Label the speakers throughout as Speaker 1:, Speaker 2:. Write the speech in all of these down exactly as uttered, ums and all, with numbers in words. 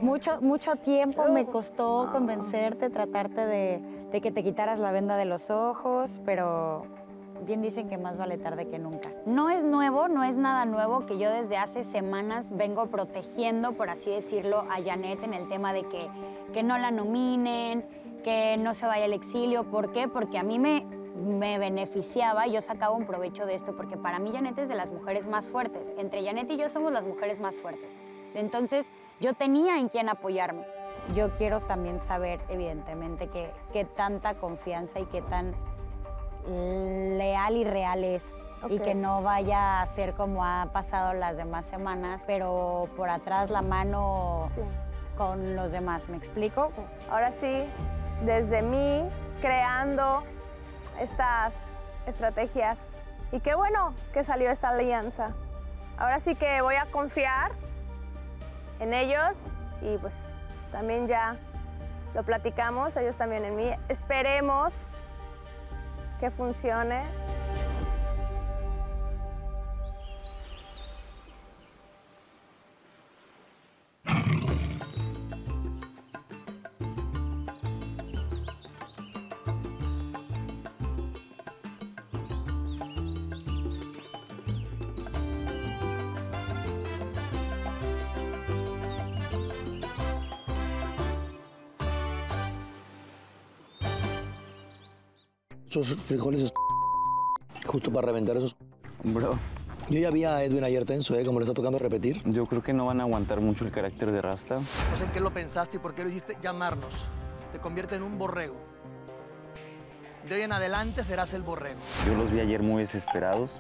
Speaker 1: Mucho, mucho tiempo me costó convencerte, tratarte de, de que te quitaras la venda de los ojos, pero bien dicen que más vale tarde que nunca. No es nuevo, no es nada nuevo que yo desde hace semanas vengo protegiendo, por así decirlo, a Janet en el tema de que, que no la nominen, que no se vaya al exilio. ¿Por qué? Porque a mí me, me beneficiaba, yo sacaba un provecho de esto, porque para mí Janet es de las mujeres más fuertes. Entre Janet y yo somos las mujeres más fuertes. Entonces, yo tenía en quién apoyarme. Yo quiero también saber, evidentemente, qué qué tanta confianza y qué tan leal y real es. Okay. Y que no vaya a ser como ha pasado las demás semanas, pero por atrás la mano sí. con los demás. ¿Me explico?
Speaker 2: Sí. Ahora sí, desde mí, creando estas estrategias. Y qué bueno que salió esta alianza. Ahora sí que voy a confiar en ellos y pues también ya lo platicamos, ellos también en mí. Esperemos que funcione.
Speaker 3: Esos frijoles justo para reventar esos.
Speaker 4: Bro.
Speaker 3: Yo ya vi a Edwin ayer tenso, ¿eh? Como le está tocando repetir.
Speaker 4: Yo creo que no van a aguantar mucho el carácter de Rasta.
Speaker 5: No sé en qué lo pensaste y por qué lo hiciste. Llamarnos. Te convierte en un borrego. De hoy en adelante serás el borrego.
Speaker 4: Yo los vi ayer muy desesperados.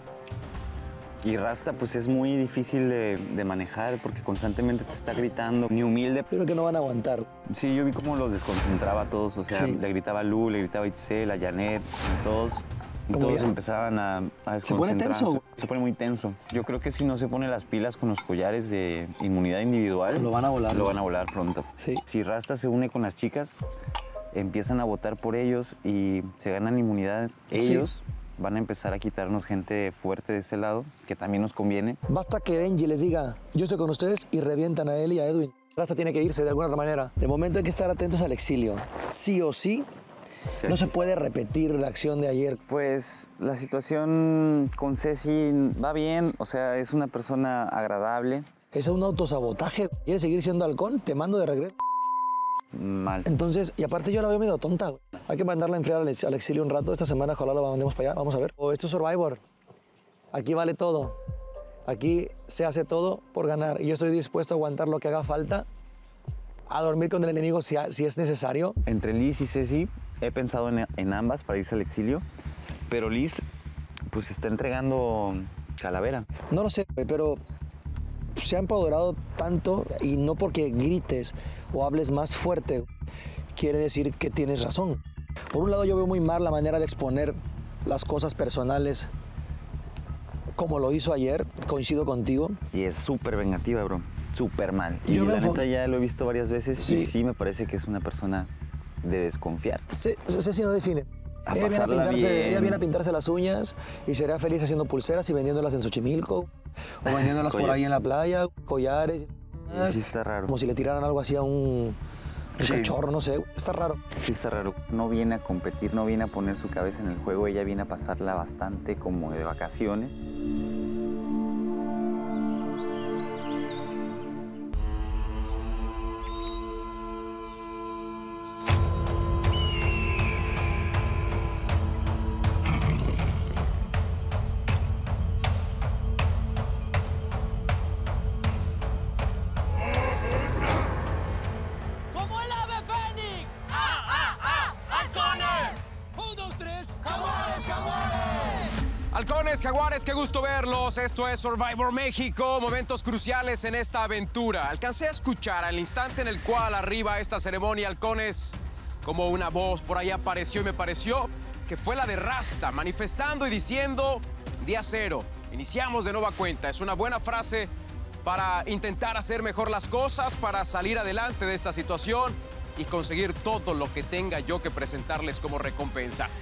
Speaker 4: Y Rasta, pues es muy difícil de, de manejar porque constantemente te está gritando, ni humilde.
Speaker 3: Creo que no van a aguantar.
Speaker 4: Sí, yo vi cómo los desconcentraba a todos. O sea, sí. le gritaba a Lu, le gritaba a Itzel, a Janet, a todos. Y todos ya? empezaban a, a desconcentrarse.
Speaker 3: ¿Se pone tenso?
Speaker 4: Se pone muy tenso. Yo creo que si no se pone las pilas con los collares de inmunidad individual...
Speaker 3: Lo van a volar.
Speaker 4: Lo van a volar pronto.
Speaker 3: Sí.
Speaker 4: Si Rasta se une con las chicas, empiezan a votar por ellos y se ganan inmunidad ellos... Sí. Van a empezar a quitarnos gente fuerte de ese lado, que también nos conviene.
Speaker 3: Basta que Angie les diga, yo estoy con ustedes, y revientan a él y a Edwin. Rasta tiene que irse de alguna otra manera. De momento hay que estar atentos al exilio. Sí o sí, sí no sí. se puede repetir la acción de ayer.
Speaker 4: Pues la situación con Ceci va bien, o sea, es una persona agradable.
Speaker 3: Es un autosabotaje. ¿Quieres seguir siendo halcón? Te mando de regreso.
Speaker 4: Mal.
Speaker 3: Entonces, y aparte yo la veo medio tonta. Güey. Hay que mandarla a enfriar al, al exilio un rato. Esta semana ojalá la mandemos para allá. Vamos a ver. O esto es Survivor. Aquí vale todo. Aquí se hace todo por ganar. Y yo estoy dispuesto a aguantar lo que haga falta, a dormir con el enemigo si, si es necesario.
Speaker 4: Entre Liz y Ceci he pensado en, en ambas para irse al exilio. Pero Liz, pues está entregando calavera.
Speaker 3: No lo sé, pero se ha empoderado tanto, y no porque grites o hables más fuerte quiere decir que tienes razón. Por un lado yo veo muy mal la manera de exponer las cosas personales como lo hizo ayer, coincido contigo.
Speaker 4: Y es súper vengativa, bro, súper mal. Y
Speaker 3: yo
Speaker 4: la neta ya lo he visto varias veces
Speaker 3: sí.
Speaker 4: y sí me parece que es una persona de desconfiar.
Speaker 3: Ceci no define.
Speaker 4: A
Speaker 3: ella, viene a pintarse,
Speaker 4: bien.
Speaker 3: ella viene a pintarse las uñas y sería feliz haciendo pulseras y vendiéndolas en Xochimilco o vendiéndolas por ahí en la playa, collares.
Speaker 4: Sí está raro.
Speaker 3: Como si le tiraran algo así a un, un sí. cachorro, no sé. Está raro.
Speaker 4: Sí está raro. No viene a competir, no viene a poner su cabeza en el juego. Ella viene a pasarla bastante como de vacaciones.
Speaker 6: Halcones, jaguares, qué gusto verlos. Esto es Survivor México, momentos cruciales en esta aventura. Alcancé a escuchar al instante en el cual arriba esta ceremonia, halcones, como una voz por ahí apareció y me pareció que fue la de Rasta, manifestando y diciendo día cero, iniciamos de nueva cuenta. Es una buena frase para intentar hacer mejor las cosas, para salir adelante de esta situación y conseguir todo lo que tenga yo que presentarles como recompensa.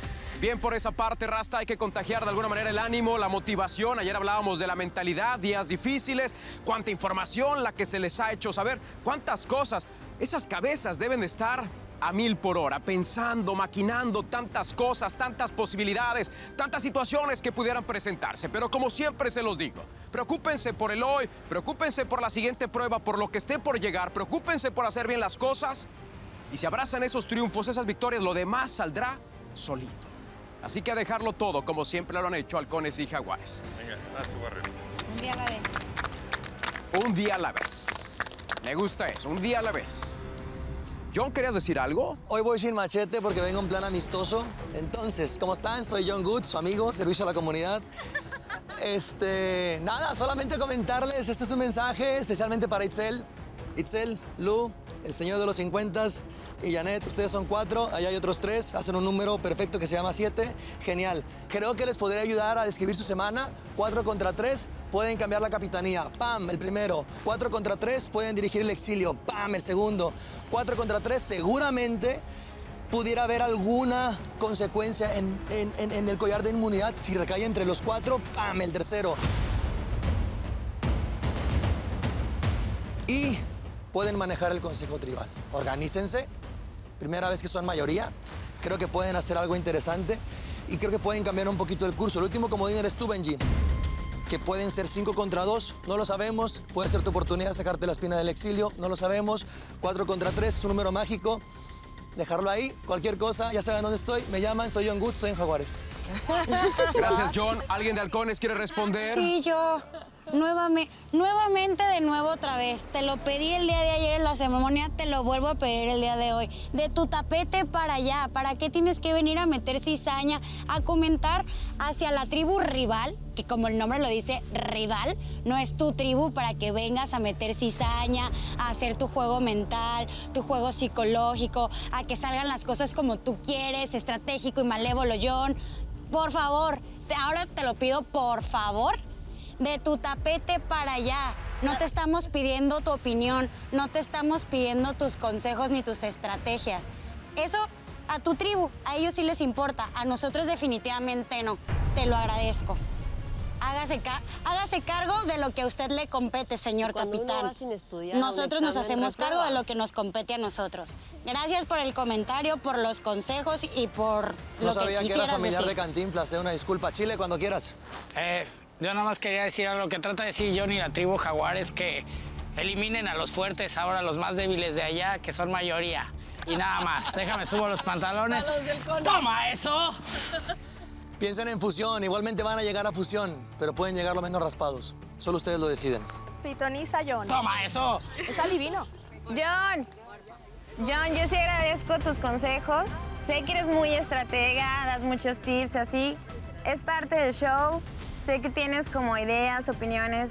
Speaker 6: Bien por esa parte, Rasta, hay que contagiar de alguna manera el ánimo, la motivación. Ayer hablábamos de la mentalidad, días difíciles, cuánta información la que se les ha hecho saber, cuántas cosas. Esas cabezas deben de estar a mil por hora, pensando, maquinando tantas cosas, tantas posibilidades, tantas situaciones que pudieran presentarse. Pero como siempre se los digo, preocúpense por el hoy, preocúpense por la siguiente prueba, por lo que esté por llegar, preocúpense por hacer bien las cosas. Y si abrazan esos triunfos, esas victorias, lo demás saldrá solito. Así que a dejarlo todo, como siempre lo han hecho Halcones y Jaguares.
Speaker 7: Venga, gracias, Warren.
Speaker 1: Un día a la vez.
Speaker 6: Un día a la vez. Me gusta eso, un día a la vez. John, ¿querías decir algo?
Speaker 3: Hoy voy sin machete porque vengo en plan amistoso. Entonces, ¿cómo están? Soy John Good, su amigo, servicio a la comunidad. Este, nada, solamente comentarles, este es un mensaje especialmente para Itzel. Itzel, Lu, el señor de los cincuenta y Janet, ustedes son cuatro, allá hay otros tres, hacen un número perfecto que se llama siete. Genial. Creo que les podría ayudar a describir su semana. Cuatro contra tres, pueden cambiar la capitanía. ¡Pam! El primero. Cuatro contra tres, pueden dirigir el exilio. ¡Pam! El segundo. Cuatro contra tres, seguramente pudiera haber alguna consecuencia en, en, en, en el collar de inmunidad si recae entre los cuatro. ¡Pam! El tercero. Y pueden manejar el consejo tribal. Organícense. Primera vez que son mayoría. Creo que pueden hacer algo interesante y creo que pueden cambiar un poquito el curso. El último comodín eres tú, Benji. Que pueden ser cinco contra dos, no lo sabemos. Puede ser tu oportunidad de sacarte la espina del exilio, no lo sabemos. Cuatro contra tres, es un número mágico. Dejarlo ahí, cualquier cosa, ya saben dónde estoy. Me llaman, soy John Good, soy en Jaguares.
Speaker 6: Gracias, John. ¿Alguien de Halcones quiere responder?
Speaker 1: Sí, yo. Nuevamente, nuevamente, de nuevo otra vez. Te lo pedí el día de ayer en la ceremonia, te lo vuelvo a pedir el día de hoy. De tu tapete para allá. ¿Para qué tienes que venir a meter cizaña, a comentar hacia la tribu rival? Que como el nombre lo dice, rival, no es tu tribu para que vengas a meter cizaña, a hacer tu juego mental, tu juego psicológico, a que salgan las cosas como tú quieres, estratégico y malévolo, John. Por favor, te, ahora te lo pido, por favor. De tu tapete para allá. No te estamos pidiendo tu opinión, no te estamos pidiendo tus consejos ni tus estrategias. Eso a tu tribu, a ellos sí les importa, a nosotros definitivamente no. Te lo agradezco. Hágase, ca hágase cargo de lo que a usted le compete, señor
Speaker 8: Cuando
Speaker 1: capitán.
Speaker 8: uno va sin estudiar,
Speaker 1: nosotros
Speaker 8: un
Speaker 1: nos
Speaker 8: examen,
Speaker 1: hacemos cargo
Speaker 8: reprueba.
Speaker 1: de lo que nos compete a nosotros. Gracias por el comentario, por los consejos y por
Speaker 3: No
Speaker 1: lo
Speaker 3: sabía
Speaker 1: que
Speaker 3: que eras
Speaker 1: quisieras
Speaker 3: familiar
Speaker 1: decir.
Speaker 3: de Cantinflas, eh, una disculpa. Chile, cuando quieras.
Speaker 9: Eh, yo nada más quería decir algo que trata de decir John y la tribu Jaguares, que eliminen a los fuertes, ahora a los más débiles de allá, que son mayoría. Y nada más. Déjame subo los pantalones. ¡Toma eso!
Speaker 3: Piensen en fusión, igualmente van a llegar a fusión, pero pueden llegar lo menos raspados. Solo ustedes lo deciden.
Speaker 2: Pitoniza, John.
Speaker 9: ¡Toma eso!
Speaker 2: Es adivino.
Speaker 10: John, John, yo sí agradezco tus consejos. Sé que eres muy estratega, das muchos tips así. Es parte del show. Sé que tienes como ideas, opiniones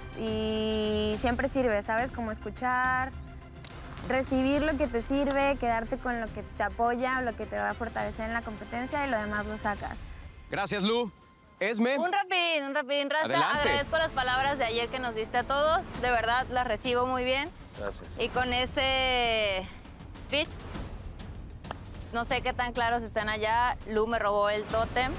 Speaker 10: y siempre sirve, ¿sabes? Como escuchar, recibir lo que te sirve, quedarte con lo que te apoya, lo que te va a fortalecer en la competencia y lo demás lo sacas.
Speaker 6: Gracias, Lu. Esme.
Speaker 11: Un rapidín, un rapidín, Raza.
Speaker 6: Adelante.
Speaker 11: Agradezco las palabras de ayer que nos diste a todos. De verdad, las recibo muy bien.
Speaker 7: Gracias.
Speaker 11: Y con ese speech, no sé qué tan claros están allá. Lu me robó el tótem.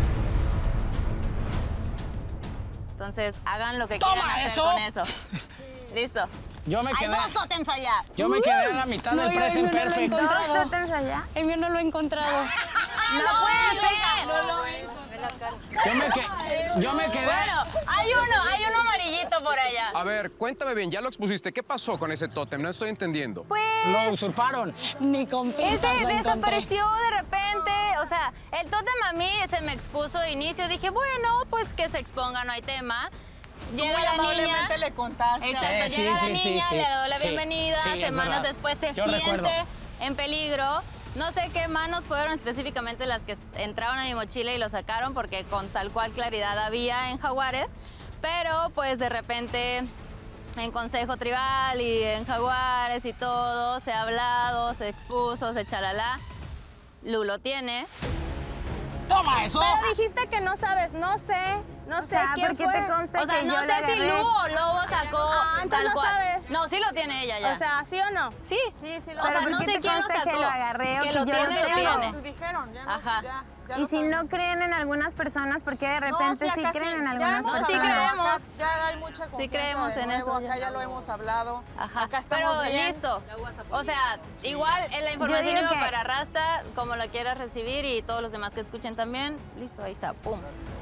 Speaker 11: Entonces, hagan lo que
Speaker 9: ¡Toma
Speaker 11: quieran hacer
Speaker 9: eso!
Speaker 11: con eso. Listo.
Speaker 9: Yo me
Speaker 11: Hay
Speaker 9: quedé,
Speaker 11: dos tótems allá.
Speaker 9: yo me quedé a la mitad
Speaker 1: No,
Speaker 9: del
Speaker 1: yo-
Speaker 9: present
Speaker 1: yo no lo he
Speaker 9: perfect.
Speaker 1: encontrado.
Speaker 10: ¿Dos tótems allá?
Speaker 1: El mío no lo he encontrado.
Speaker 11: ¡No puede ser!
Speaker 9: Yo me, que, yo me quedé...
Speaker 11: Bueno, hay uno, hay uno amarillito por allá.
Speaker 6: A ver, cuéntame bien, ya lo expusiste. ¿Qué pasó con ese tótem? No estoy entendiendo.
Speaker 11: Pues...
Speaker 9: Lo usurparon.
Speaker 1: Ni con pistas
Speaker 11: Ese
Speaker 1: lo encontré.
Speaker 11: desapareció de repente, o sea, el tótem a mí se me expuso de inicio, dije, bueno, pues que se exponga, no hay tema. Llega la niña,
Speaker 2: le contaste.
Speaker 11: exacto,
Speaker 9: Eh, sí,
Speaker 11: llega
Speaker 9: sí,
Speaker 11: la
Speaker 9: sí,
Speaker 11: niña,
Speaker 9: sí.
Speaker 11: le doy la
Speaker 9: Sí,
Speaker 11: bienvenida,
Speaker 9: sí, es
Speaker 11: semanas
Speaker 9: verdad.
Speaker 11: después se
Speaker 9: Yo
Speaker 11: siente
Speaker 9: recuerdo.
Speaker 11: en peligro. No sé qué manos fueron específicamente las que entraron a mi mochila y lo sacaron, porque con tal cual claridad había en Jaguares, pero pues de repente en Consejo Tribal y en Jaguares y todo, se ha hablado, se expuso, se chalala. Lu lo tiene.
Speaker 9: ¡Toma eso!
Speaker 2: Pero dijiste que no sabes, no sé No
Speaker 10: O
Speaker 2: sé
Speaker 10: sea,
Speaker 2: quién
Speaker 10: ¿por qué
Speaker 2: fue.
Speaker 10: te consta
Speaker 11: O sea,
Speaker 10: que
Speaker 11: no
Speaker 10: yo
Speaker 11: sé
Speaker 10: la
Speaker 11: si
Speaker 10: agarré?
Speaker 11: Lu o Lobo sacó
Speaker 2: Ah, entonces
Speaker 11: tal
Speaker 2: no
Speaker 11: cual.
Speaker 2: sabes.
Speaker 11: No, sí lo tiene ella ya.
Speaker 2: O sea, ¿sí o no?
Speaker 11: sí.
Speaker 7: Sí, sí, lo
Speaker 11: O
Speaker 10: Pero
Speaker 11: sea,
Speaker 10: ¿por
Speaker 11: no
Speaker 10: qué
Speaker 11: sé
Speaker 10: te
Speaker 11: quién lo
Speaker 10: consta que
Speaker 11: sacó.
Speaker 10: lo agarré o
Speaker 11: Que
Speaker 10: que
Speaker 11: lo
Speaker 10: yo
Speaker 11: tiene,
Speaker 10: lo
Speaker 11: lo
Speaker 10: tengo?
Speaker 11: tiene.
Speaker 7: Nos dijeron, ya nos,
Speaker 11: Ajá.
Speaker 7: ya, ya
Speaker 10: Y
Speaker 7: lo
Speaker 10: si no
Speaker 7: sabemos.
Speaker 10: creen en algunas personas, ¿por qué de repente
Speaker 7: No,
Speaker 10: sí,
Speaker 7: acá
Speaker 10: creen en
Speaker 7: ya
Speaker 10: algunas
Speaker 7: hemos
Speaker 11: No, sí
Speaker 10: personas?
Speaker 7: hablado,
Speaker 11: creemos.
Speaker 7: acá ya hay mucha confianza
Speaker 11: creemos
Speaker 7: de
Speaker 11: en
Speaker 7: nuevo,
Speaker 11: eso,
Speaker 7: acá
Speaker 11: ya.
Speaker 7: ya lo hemos hablado.
Speaker 11: Ajá.
Speaker 7: Acá estamos
Speaker 11: Pero
Speaker 7: bien.
Speaker 11: listo. O sea, igual en la información
Speaker 10: digo
Speaker 11: iba
Speaker 10: que-
Speaker 11: para Rasta, como lo quieras recibir y todos los demás que escuchen también. Listo, ahí está, pum.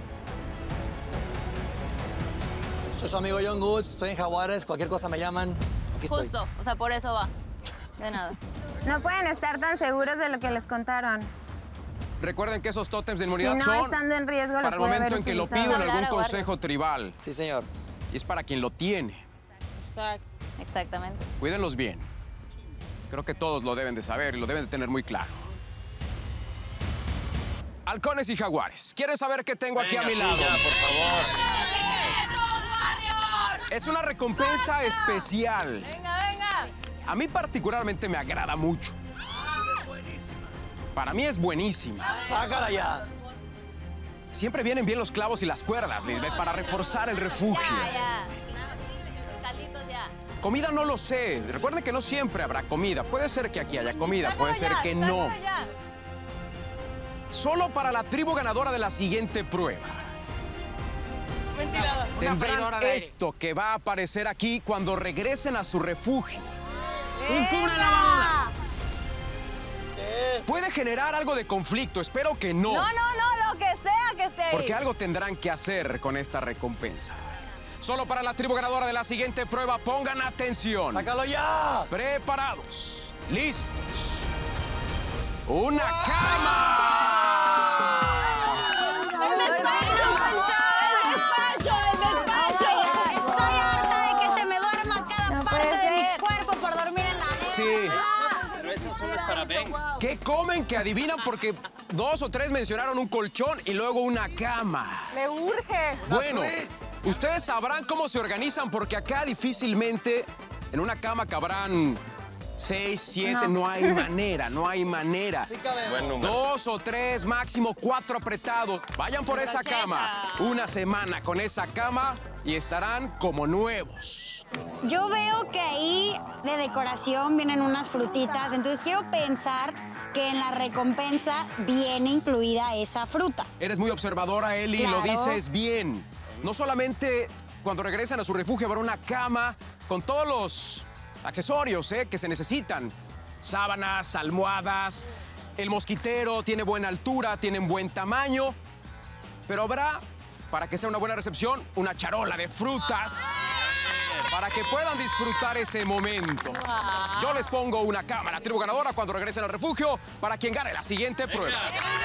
Speaker 3: Soy su amigo John Goods, estoy en Jaguares, cualquier cosa me llaman. Aquí estoy.
Speaker 11: Justo, o sea, por eso va. De nada.
Speaker 10: No pueden estar tan seguros de lo que les contaron.
Speaker 6: Recuerden que esos tótems de
Speaker 10: Si
Speaker 6: inmunidad
Speaker 10: no,
Speaker 6: son
Speaker 10: estando en riesgo,
Speaker 6: para
Speaker 10: lo
Speaker 6: el
Speaker 10: pude
Speaker 6: momento
Speaker 10: haber
Speaker 6: en que lo
Speaker 10: utilizado.
Speaker 6: pido en algún
Speaker 11: Hablar a guardia.
Speaker 6: consejo tribal.
Speaker 3: Sí, señor.
Speaker 6: Y es para quien lo tiene.
Speaker 7: Exacto.
Speaker 11: Exactamente.
Speaker 6: Cuídenlos bien. Creo que todos lo deben de saber y lo deben de tener muy claro. Halcones y jaguares. ¿Quieren saber qué tengo aquí a mi lado?
Speaker 8: por favor.
Speaker 6: Es una recompensa especial.
Speaker 11: Venga, venga.
Speaker 6: A mí particularmente me agrada mucho. Para mí es buenísima.
Speaker 3: ¡Sácala ya!
Speaker 6: Siempre vienen bien los clavos y las cuerdas, Lisbeth, para reforzar el refugio.
Speaker 11: Ya, ya. Los calditos ya.
Speaker 6: Comida no lo sé. Recuerden que no siempre habrá comida. Puede ser que aquí haya comida, puede ser
Speaker 11: Sácalo
Speaker 6: que
Speaker 11: ya,
Speaker 6: no.
Speaker 11: sácalo ya.
Speaker 6: Solo para la tribu ganadora de la siguiente prueba.
Speaker 7: Ventilada.
Speaker 6: Tendrán esto que va a aparecer aquí cuando regresen a su refugio.
Speaker 9: ¡Un cubre lavadora!
Speaker 6: Puede generar algo de conflicto, espero que no.
Speaker 11: No, no, no, lo que sea que esté ahí.
Speaker 6: Porque algo tendrán que hacer con esta recompensa. Solo para la tribu ganadora de la siguiente prueba, pongan atención.
Speaker 3: ¡Sácalo ya!
Speaker 6: Preparados, listos. ¡Una cama!
Speaker 11: ¡El despacho, el despacho, el despacho!
Speaker 1: Estoy harta de que se me duerma cada
Speaker 11: No
Speaker 1: parte
Speaker 11: puede
Speaker 1: de mi
Speaker 11: ser.
Speaker 1: cuerpo por dormir en la
Speaker 6: Sí.
Speaker 8: Pero esas son las para Ben.
Speaker 6: ¿Qué comen que adivinan? Porque dos o tres mencionaron un colchón y luego una cama.
Speaker 7: Le urge.
Speaker 6: Bueno, ustedes sabrán cómo se organizan porque acá difícilmente en una cama cabrán seis, siete, no, hay manera, no hay manera.
Speaker 3: Sí, cabe.
Speaker 8: Buen número.
Speaker 6: Dos o tres, máximo cuatro apretados. Vayan por esa cama. Una semana con esa cama y estarán como nuevos.
Speaker 1: Yo veo que ahí de decoración vienen unas frutitas, entonces quiero pensar que en la recompensa viene incluida esa fruta.
Speaker 6: Eres muy observadora, Eli,
Speaker 1: Claro.
Speaker 6: lo dices bien. No solamente cuando regresan a su refugio habrá una cama con todos los accesorios ¿eh? que se necesitan. Sábanas, almohadas, el mosquitero tiene buena altura, tienen buen tamaño, pero habrá, para que sea una buena recepción, una charola de frutas para que puedan disfrutar ese momento. Yo les pongo una cámara, tribu ganadora, cuando regresen al refugio, para quien gane la siguiente prueba.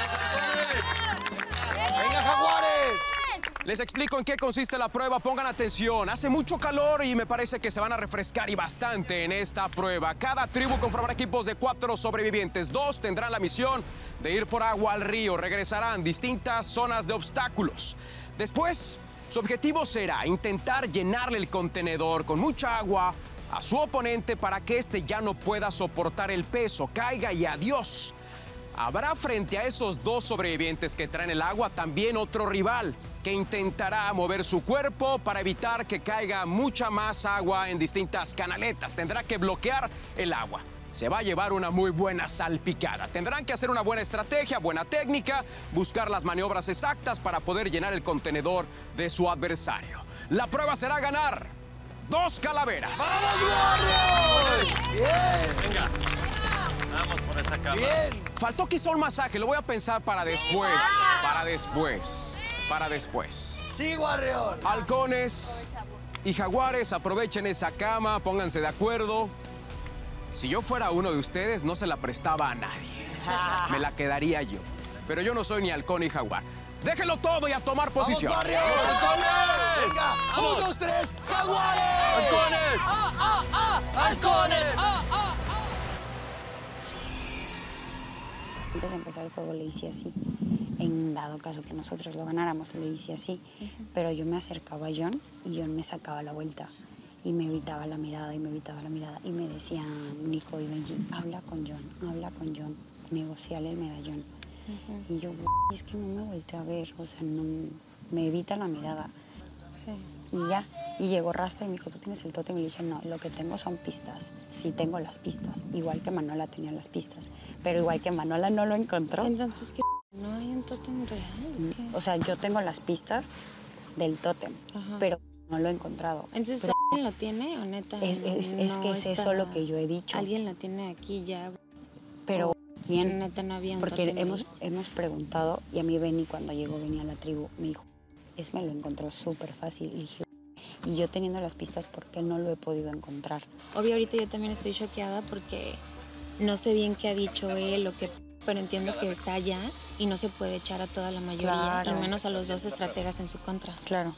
Speaker 3: ¡Venga, Jaguares!
Speaker 6: Les explico en qué consiste la prueba, pongan atención. Hace mucho calor y me parece que se van a refrescar y bastante en esta prueba. Cada tribu conformará equipos de cuatro sobrevivientes. Dos tendrán la misión de ir por agua al río. Regresarán distintas zonas de obstáculos. Después, su objetivo será intentar llenarle el contenedor con mucha agua a su oponente para que éste ya no pueda soportar el peso, caiga y adiós. Habrá frente a esos dos sobrevivientes que traen el agua también otro rival que intentará mover su cuerpo para evitar que caiga mucha más agua en distintas canaletas. Tendrá que bloquear el agua. Se va a llevar una muy buena salpicada. Tendrán que hacer una buena estrategia, buena técnica, buscar las maniobras exactas para poder llenar el contenedor de su adversario. La prueba será ganar dos calaveras.
Speaker 8: Venga. Vamos por esa cama.
Speaker 3: Bien.
Speaker 6: Faltó quizá un masaje, lo voy a pensar para después. Para después. Para después.
Speaker 3: ¡Sí, Warrior!
Speaker 6: Halcones y jaguares, aprovechen esa cama, pónganse de acuerdo. Si yo fuera uno de ustedes, no se la prestaba a nadie. Me la quedaría yo. Pero yo no soy ni halcón ni jaguar. Déjenlo todo y a tomar posición.
Speaker 3: ¡Vamos, Warrior!
Speaker 8: ¡Halcones!
Speaker 3: ¡Venga! ¡Uno, dos, tres! ¡Jaguares!
Speaker 8: ¡Halcones!
Speaker 3: ¡Ah, ah, ah! ¡Halcones! ¡Ah, ah!
Speaker 1: Antes de empezar el juego le hice así. En dado caso que nosotros lo ganáramos, le hice así. Pero yo me acercaba a John y John me sacaba la vuelta. Y me evitaba la mirada y me evitaba la mirada. Y me decían Nico y Benji, habla con John, habla con John. Negociale el medallón. Y yo, es que no me volteé a ver. O sea, no, me evitan la mirada.
Speaker 10: Sí.
Speaker 1: Y ya, y llegó Rasta y me dijo, ¿tú tienes el tótem? Y le dije, no, lo que tengo son pistas. Sí tengo las pistas, igual que Manuela tenía las pistas, pero igual que Manuela no lo encontró.
Speaker 10: Entonces, ¿qué? ¿No hay un tótem real? ¿Qué?
Speaker 1: O sea, yo tengo las pistas del tótem,
Speaker 10: Ajá.
Speaker 1: pero no lo he encontrado.
Speaker 10: Entonces,
Speaker 1: Pero
Speaker 10: ¿alguien lo tiene o neta?
Speaker 1: es, es, es
Speaker 10: no
Speaker 1: que es
Speaker 10: está-
Speaker 1: eso lo que yo he dicho.
Speaker 10: Alguien lo tiene aquí ya.
Speaker 1: Pero, ¿quién?
Speaker 10: Neta no había un
Speaker 1: Porque
Speaker 10: tótem
Speaker 1: hemos,
Speaker 10: ahí.
Speaker 1: hemos preguntado, y a mí Benny cuando llegó, venía a la tribu, me dijo, es me lo encontró súper fácil. Y dije, y yo teniendo las pistas, ¿por qué no lo he podido encontrar?
Speaker 10: Obvio, ahorita yo también estoy choqueada porque no sé bien qué ha dicho él o qué, pero entiendo que está allá y no se puede echar a toda la mayoría,
Speaker 1: Claro.
Speaker 10: y menos a los dos estrategas en su contra.
Speaker 1: Claro.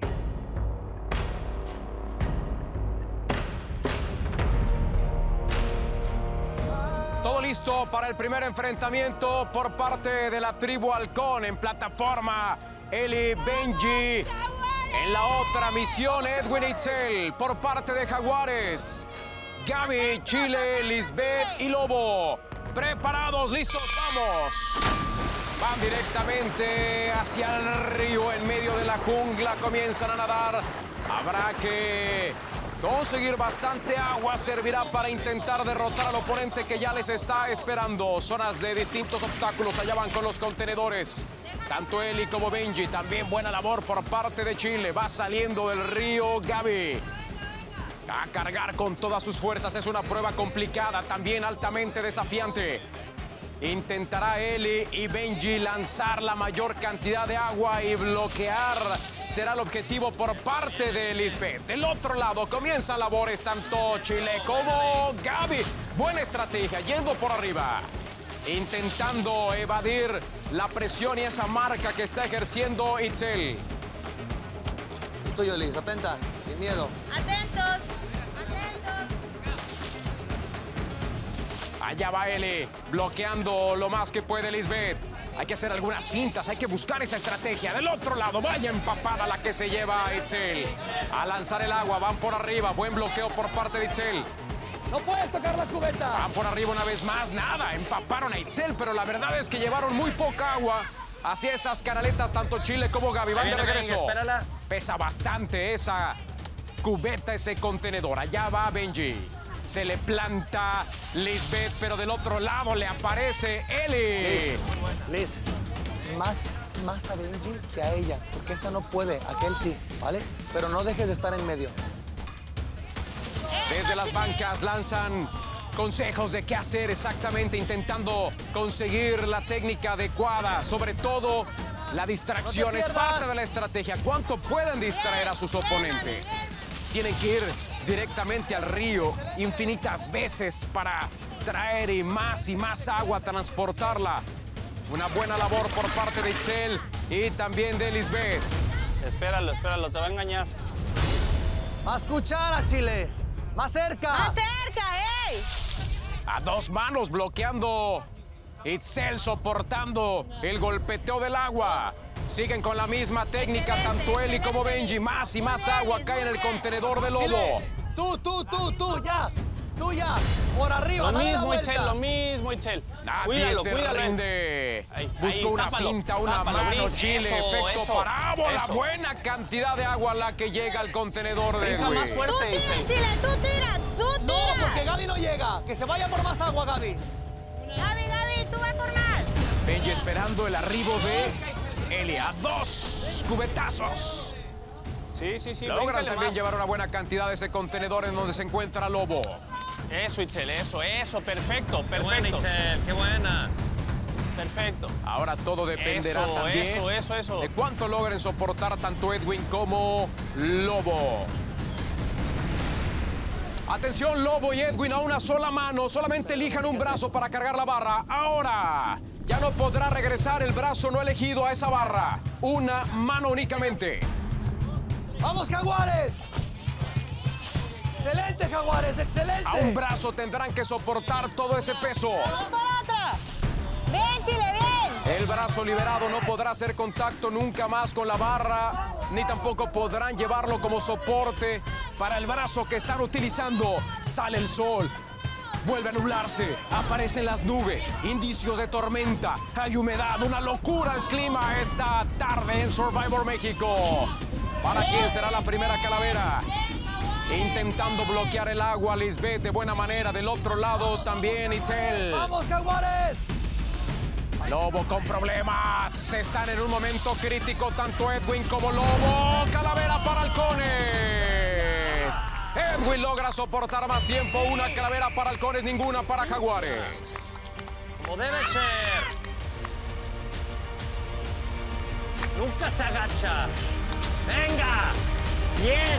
Speaker 6: Todo listo para el primer enfrentamiento por parte de la tribu Halcón en plataforma. Eli, Benji. En la otra misión, Edwin Itzel por parte de Jaguares. Gaby, Chile, Lisbeth y Lobo. Preparados, listos, vamos. Van directamente hacia el río en medio de la jungla. Comienzan a nadar. Habrá que conseguir bastante agua. Servirá para intentar derrotar al oponente que ya les está esperando. Zonas de distintos obstáculos. Allá van con los contenedores. Tanto Eli como Benji. También buena labor por parte de Chile. Va saliendo del río Gaby. A cargar con todas sus fuerzas. Es una prueba complicada, también altamente desafiante. Intentará Eli y Benji lanzar la mayor cantidad de agua y bloquear. Será el objetivo por parte de Lisbeth. Del otro lado comienzan labores tanto Chile como Gaby. Buena estrategia, yendo por arriba. Intentando evadir la presión y esa marca que está ejerciendo Itzel.
Speaker 5: Listo, Yolis, atenta, sin miedo.
Speaker 11: Atentos, atentos.
Speaker 6: Allá va Eli, bloqueando lo más que puede Lisbeth. Hay que hacer algunas fintas, hay que buscar esa estrategia. Del otro lado, vaya empapada la que se lleva a Itzel. A lanzar el agua, van por arriba. Buen bloqueo por parte de Itzel.
Speaker 5: ¡No puedes tocar la cubeta!
Speaker 6: Van por arriba una vez más, nada. Empaparon a Itzel, pero la verdad es que llevaron muy poca agua hacia esas canaletas, tanto Chile como Gaby. Van de
Speaker 8: Viene,
Speaker 6: regreso.
Speaker 8: venga, espérala.
Speaker 6: Pesa bastante esa cubeta, ese contenedor. Allá va Benji. Se le planta Lisbeth, pero del otro lado le aparece Eli.
Speaker 5: Liz, Liz, más, más a Benji que a ella, porque esta no puede, aquel sí, ¿vale? Pero no dejes de estar en medio.
Speaker 6: Desde las bancas lanzan consejos de qué hacer exactamente, intentando conseguir la técnica adecuada. Sobre todo, la distracción
Speaker 5: ¡No te
Speaker 6: es
Speaker 5: pierdas!
Speaker 6: parte de la estrategia. ¿Cuánto pueden distraer a sus oponentes? Tienen que ir directamente al río infinitas veces para traer y más y más agua, transportarla. Una buena labor por parte de Itzel y también de Lisbeth.
Speaker 8: Espéralo, espéralo, te va a engañar.
Speaker 5: ¡Más cuchara, Chile! ¡Más cerca!
Speaker 11: ¡Más cerca, ey!
Speaker 6: A dos manos bloqueando. Itzel soportando el golpeteo del agua. Siguen con la misma técnica, tanto Eli como Benji. Más y más agua cae en el contenedor de Lobo.
Speaker 5: Chile, tú, tú, tú, tú, ya. Tú ya. Por arriba,
Speaker 8: Lo
Speaker 5: dale la
Speaker 8: mismo,
Speaker 5: vuelta.
Speaker 8: Itzel, lo mismo, Itzel.
Speaker 6: Nadie
Speaker 8: Cuídalo,
Speaker 6: se
Speaker 8: cuídalo.
Speaker 6: rinde.
Speaker 8: Ahí,
Speaker 6: Busca
Speaker 8: ahí,
Speaker 6: una
Speaker 8: tápalo,
Speaker 6: finta, una
Speaker 8: tápalo,
Speaker 6: mano,
Speaker 8: brinca.
Speaker 6: Chile.
Speaker 8: Eso,
Speaker 6: Efecto
Speaker 8: eso,
Speaker 6: parábola.
Speaker 8: eso.
Speaker 6: Buena cantidad de agua la que llega al contenedor de
Speaker 8: Brinca más
Speaker 6: Edwin.
Speaker 8: fuerte,
Speaker 11: Tú tira,
Speaker 8: Itzel.
Speaker 11: Chile, tú tira, tú tira.
Speaker 5: No, porque Gaby no llega. Que se vaya por más agua, Gaby.
Speaker 11: Gaby, Gaby, tú vas por más.
Speaker 6: Benji esperando el arribo de Eli a dos cubetazos.
Speaker 8: Sí, sí, sí.
Speaker 6: Logran
Speaker 8: bríncale
Speaker 6: también
Speaker 8: más.
Speaker 6: llevar una buena cantidad de ese contenedor en donde se encuentra Lobo.
Speaker 8: Eso, Itzel, eso, eso, perfecto, perfecto.
Speaker 12: Qué buena, Itzel, qué buena.
Speaker 8: Perfecto.
Speaker 6: Ahora todo dependerá
Speaker 8: Eso,
Speaker 6: también
Speaker 8: eso, eso, eso.
Speaker 6: de cuánto logren soportar tanto Edwin como Lobo. Atención, Lobo y Edwin a una sola mano. Solamente elijan un brazo para cargar la barra. Ahora ya no podrá regresar el brazo no elegido a esa barra. Una mano únicamente.
Speaker 5: ¡Vamos, Jaguares! ¡Excelente, Jaguares! ¡Excelente!
Speaker 6: A un brazo tendrán que soportar todo ese peso.
Speaker 11: Vamos por otra. Bien, Chile, bien.
Speaker 6: El brazo liberado no podrá hacer contacto nunca más con la barra, ni tampoco podrán llevarlo como soporte para el brazo que están utilizando. Sale el sol. Vuelve a nublarse, aparecen las nubes, indicios de tormenta, hay humedad, una locura el clima esta tarde en Survivor México. ¿Para quién será la primera calavera? Intentando bloquear el agua, Lisbeth de buena manera. Del otro lado también Itzel.
Speaker 5: ¡Vamos, Jaguares!
Speaker 6: Lobo con problemas. Están en un momento crítico tanto Edwin como Lobo. Calavera para Halcones. Edwin logra soportar más tiempo. Una calavera para Halcones, ninguna para Jaguares.
Speaker 12: Como debe ser. Nunca se agacha. ¡Venga! ¡Bien!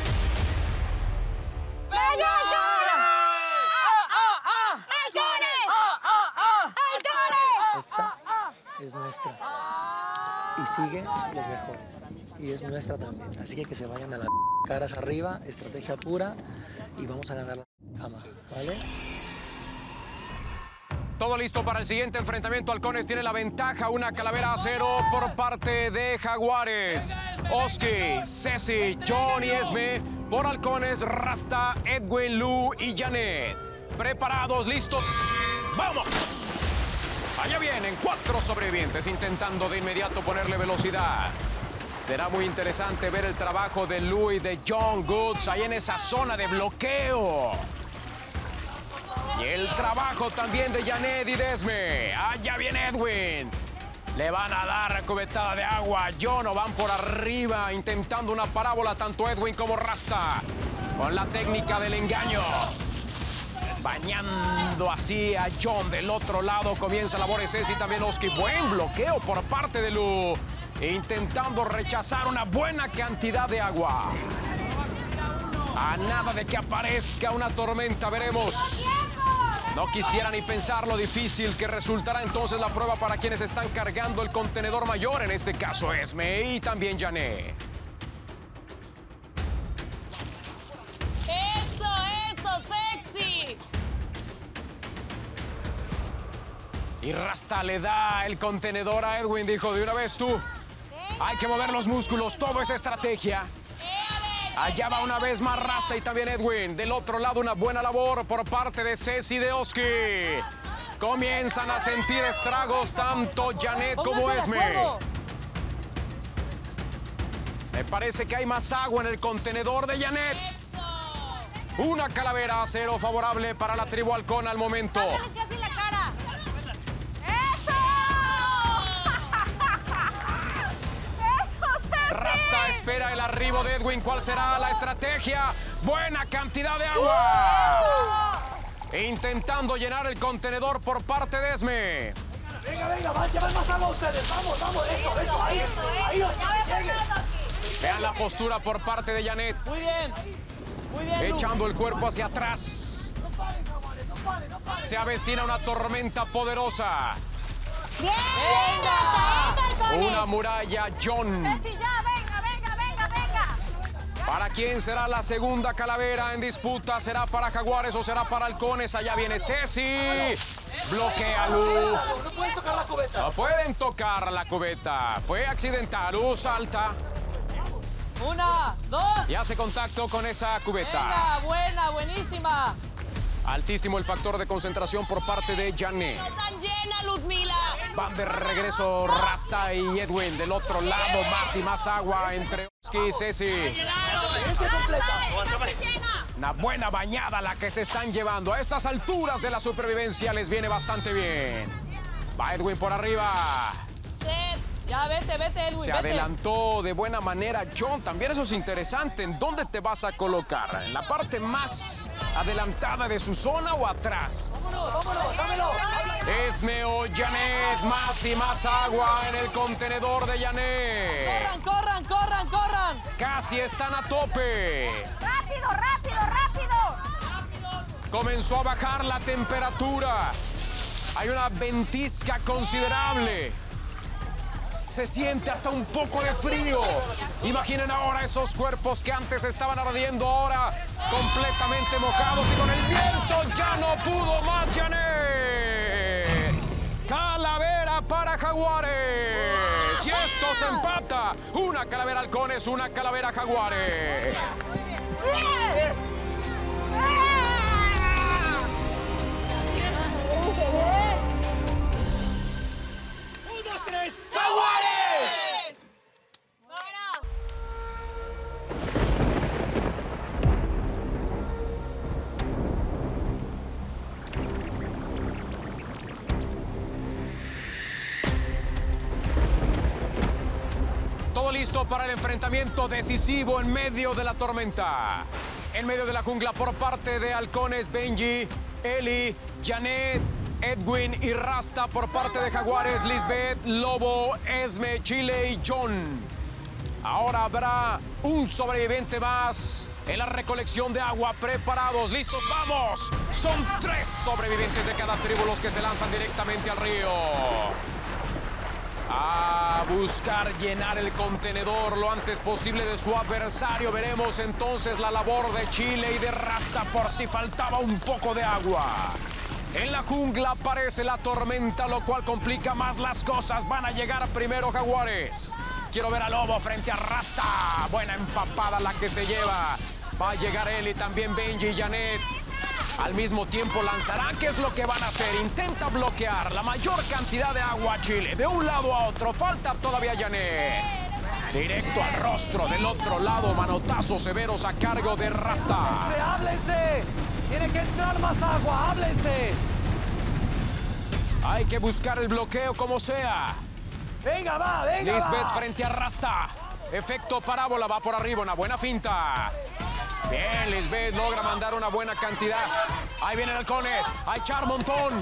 Speaker 7: ¡Venga,
Speaker 3: Esta es nuestra. Y siguen los mejores. Y es nuestra también. Así que que se vayan a la caras arriba, estrategia pura y vamos a ganar la cama, ¿vale?
Speaker 6: Todo listo para el siguiente enfrentamiento. Halcones tiene la ventaja. Una calavera a cero por parte de Jaguares. Oski, Ceci, John y Esme. Por Halcones, Rasta, Edwin, Lu y Janet. Preparados, listos. ¡Vamos! Allá vienen cuatro sobrevivientes intentando de inmediato ponerle velocidad. Será muy interesante ver el trabajo de Lu y de John Goods ahí en esa zona de bloqueo. Y el trabajo también de Janet y de Esme. Allá viene Edwin. Le van a dar cubetada de agua. John o van por arriba intentando una parábola tanto Edwin como Rasta. Con la técnica del engaño. Bañando así a John. Del otro lado comienza labores Ceci y también Oski. Buen bloqueo por parte de Lu. Intentando rechazar una buena cantidad de agua. A nada de que aparezca una tormenta, veremos. No quisiera ni pensar lo difícil que resultará entonces la prueba para quienes están cargando el contenedor mayor, en este caso Esme y también Janet.
Speaker 7: ¡Eso, eso, sexy!
Speaker 6: Y Rasta le da el contenedor a Edwin, dijo de una vez tú. Hay que mover los músculos, todo es estrategia. Allá va una vez más Rasta y también Edwin. Del otro lado una buena labor por parte de Ceci y de Oski. Comienzan a sentir estragos tanto Janet como Esme. Me parece que hay más agua en el contenedor de Janet. Una calavera a cero favorable para la tribu halcón al momento.
Speaker 7: Casi la cara.
Speaker 6: Rasta espera el arribo de Edwin. ¿Cuál será la estrategia? Buena cantidad de agua. Intentando llenar el contenedor por parte de Esme.
Speaker 5: Venga, venga, van a llevar más agua ustedes. Vamos, vamos, esto, esto, ahí, ahí, ahí.
Speaker 6: Vean la postura por parte de Janet.
Speaker 7: Muy bien. Muy bien.
Speaker 6: Echando el cuerpo hacia atrás. Se avecina una tormenta poderosa.
Speaker 7: ¡Bien!
Speaker 6: ¡Venga! Una muralla, John.
Speaker 7: Ceci, ya, venga, venga, venga, venga.
Speaker 6: ¿Para quién será la segunda calavera en disputa? ¿Será para Jaguares o será para Halcones? Allá viene Ceci. Bloquea Lu.
Speaker 5: No puedes tocar la cubeta.
Speaker 6: No pueden tocar la cubeta. Fue accidental. Lu salta.
Speaker 7: Una, dos.
Speaker 6: Y hace contacto con esa cubeta.
Speaker 7: Venga, buena, buenísima.
Speaker 6: Altísimo el factor de concentración por parte de Janet.
Speaker 7: No tan llena, Ludmila.
Speaker 6: Van de regreso Rasta y Edwin. Del otro lado, más y más agua entre Oski y Ceci. Una buena bañada la que se están llevando. A estas alturas de la supervivencia les viene bastante bien. Va Edwin por arriba.
Speaker 7: Ya, vete, vete, Edwin,
Speaker 6: Se
Speaker 7: vete.
Speaker 6: adelantó de buena manera John. También eso es interesante. ¿En dónde te vas a colocar? ¿En la parte más adelantada de su zona o atrás?
Speaker 5: Vámonos, vámonos, dámelo.
Speaker 6: Esme o Janet. Más y más agua en el contenedor de Janet.
Speaker 7: Corran, corran, corran, corran.
Speaker 6: Casi están a tope.
Speaker 7: Rápido, rápido, rápido.
Speaker 6: Comenzó a bajar la temperatura. Hay una ventisca considerable. Se siente hasta un poco de frío. Imaginen ahora esos cuerpos que antes estaban ardiendo, ahora completamente mojados y con el viento ya no pudo más Janet. Calavera para Jaguares. Y esto se empata. Una calavera Halcones, una calavera Jaguares. listo para el enfrentamiento decisivo en medio de la tormenta. En medio de la jungla por parte de Halcones, Benji, Eli, Janet, Edwin y Rasta. Por parte de Jaguares, Lisbeth, Lobo, Esme, Chile y John. Ahora habrá un sobreviviente más en la recolección de agua. Preparados, listos, vamos. Son tres sobrevivientes de cada tribu los que se lanzan directamente al río. A buscar llenar el contenedor lo antes posible de su adversario. Veremos entonces la labor de Chile y de Rasta por si faltaba un poco de agua. En la jungla aparece la tormenta, lo cual complica más las cosas. Van a llegar primero Jaguares. Quiero ver a Lobo frente a Rasta. Buena empapada la que se lleva. Va a llegar él y también Benji y Janet. Al mismo tiempo lanzarán. ¿Qué es lo que van a hacer? Intenta bloquear la mayor cantidad de agua a Chile. De un lado a otro. Falta todavía Janet. Directo al rostro. Del otro lado, manotazos severos a cargo de Rasta.
Speaker 5: ¡Háblense, háblense! ¡Tiene que entrar más agua! ¡Háblense!
Speaker 6: Hay que buscar el bloqueo como sea.
Speaker 5: ¡Venga, va! ¡Venga,
Speaker 6: Lisbeth
Speaker 5: va!
Speaker 6: frente a Rasta. Efecto parábola, va por arriba, una buena finta. Bien, Lisbeth logra mandar una buena cantidad. Ahí vienen halcones, a echar montón.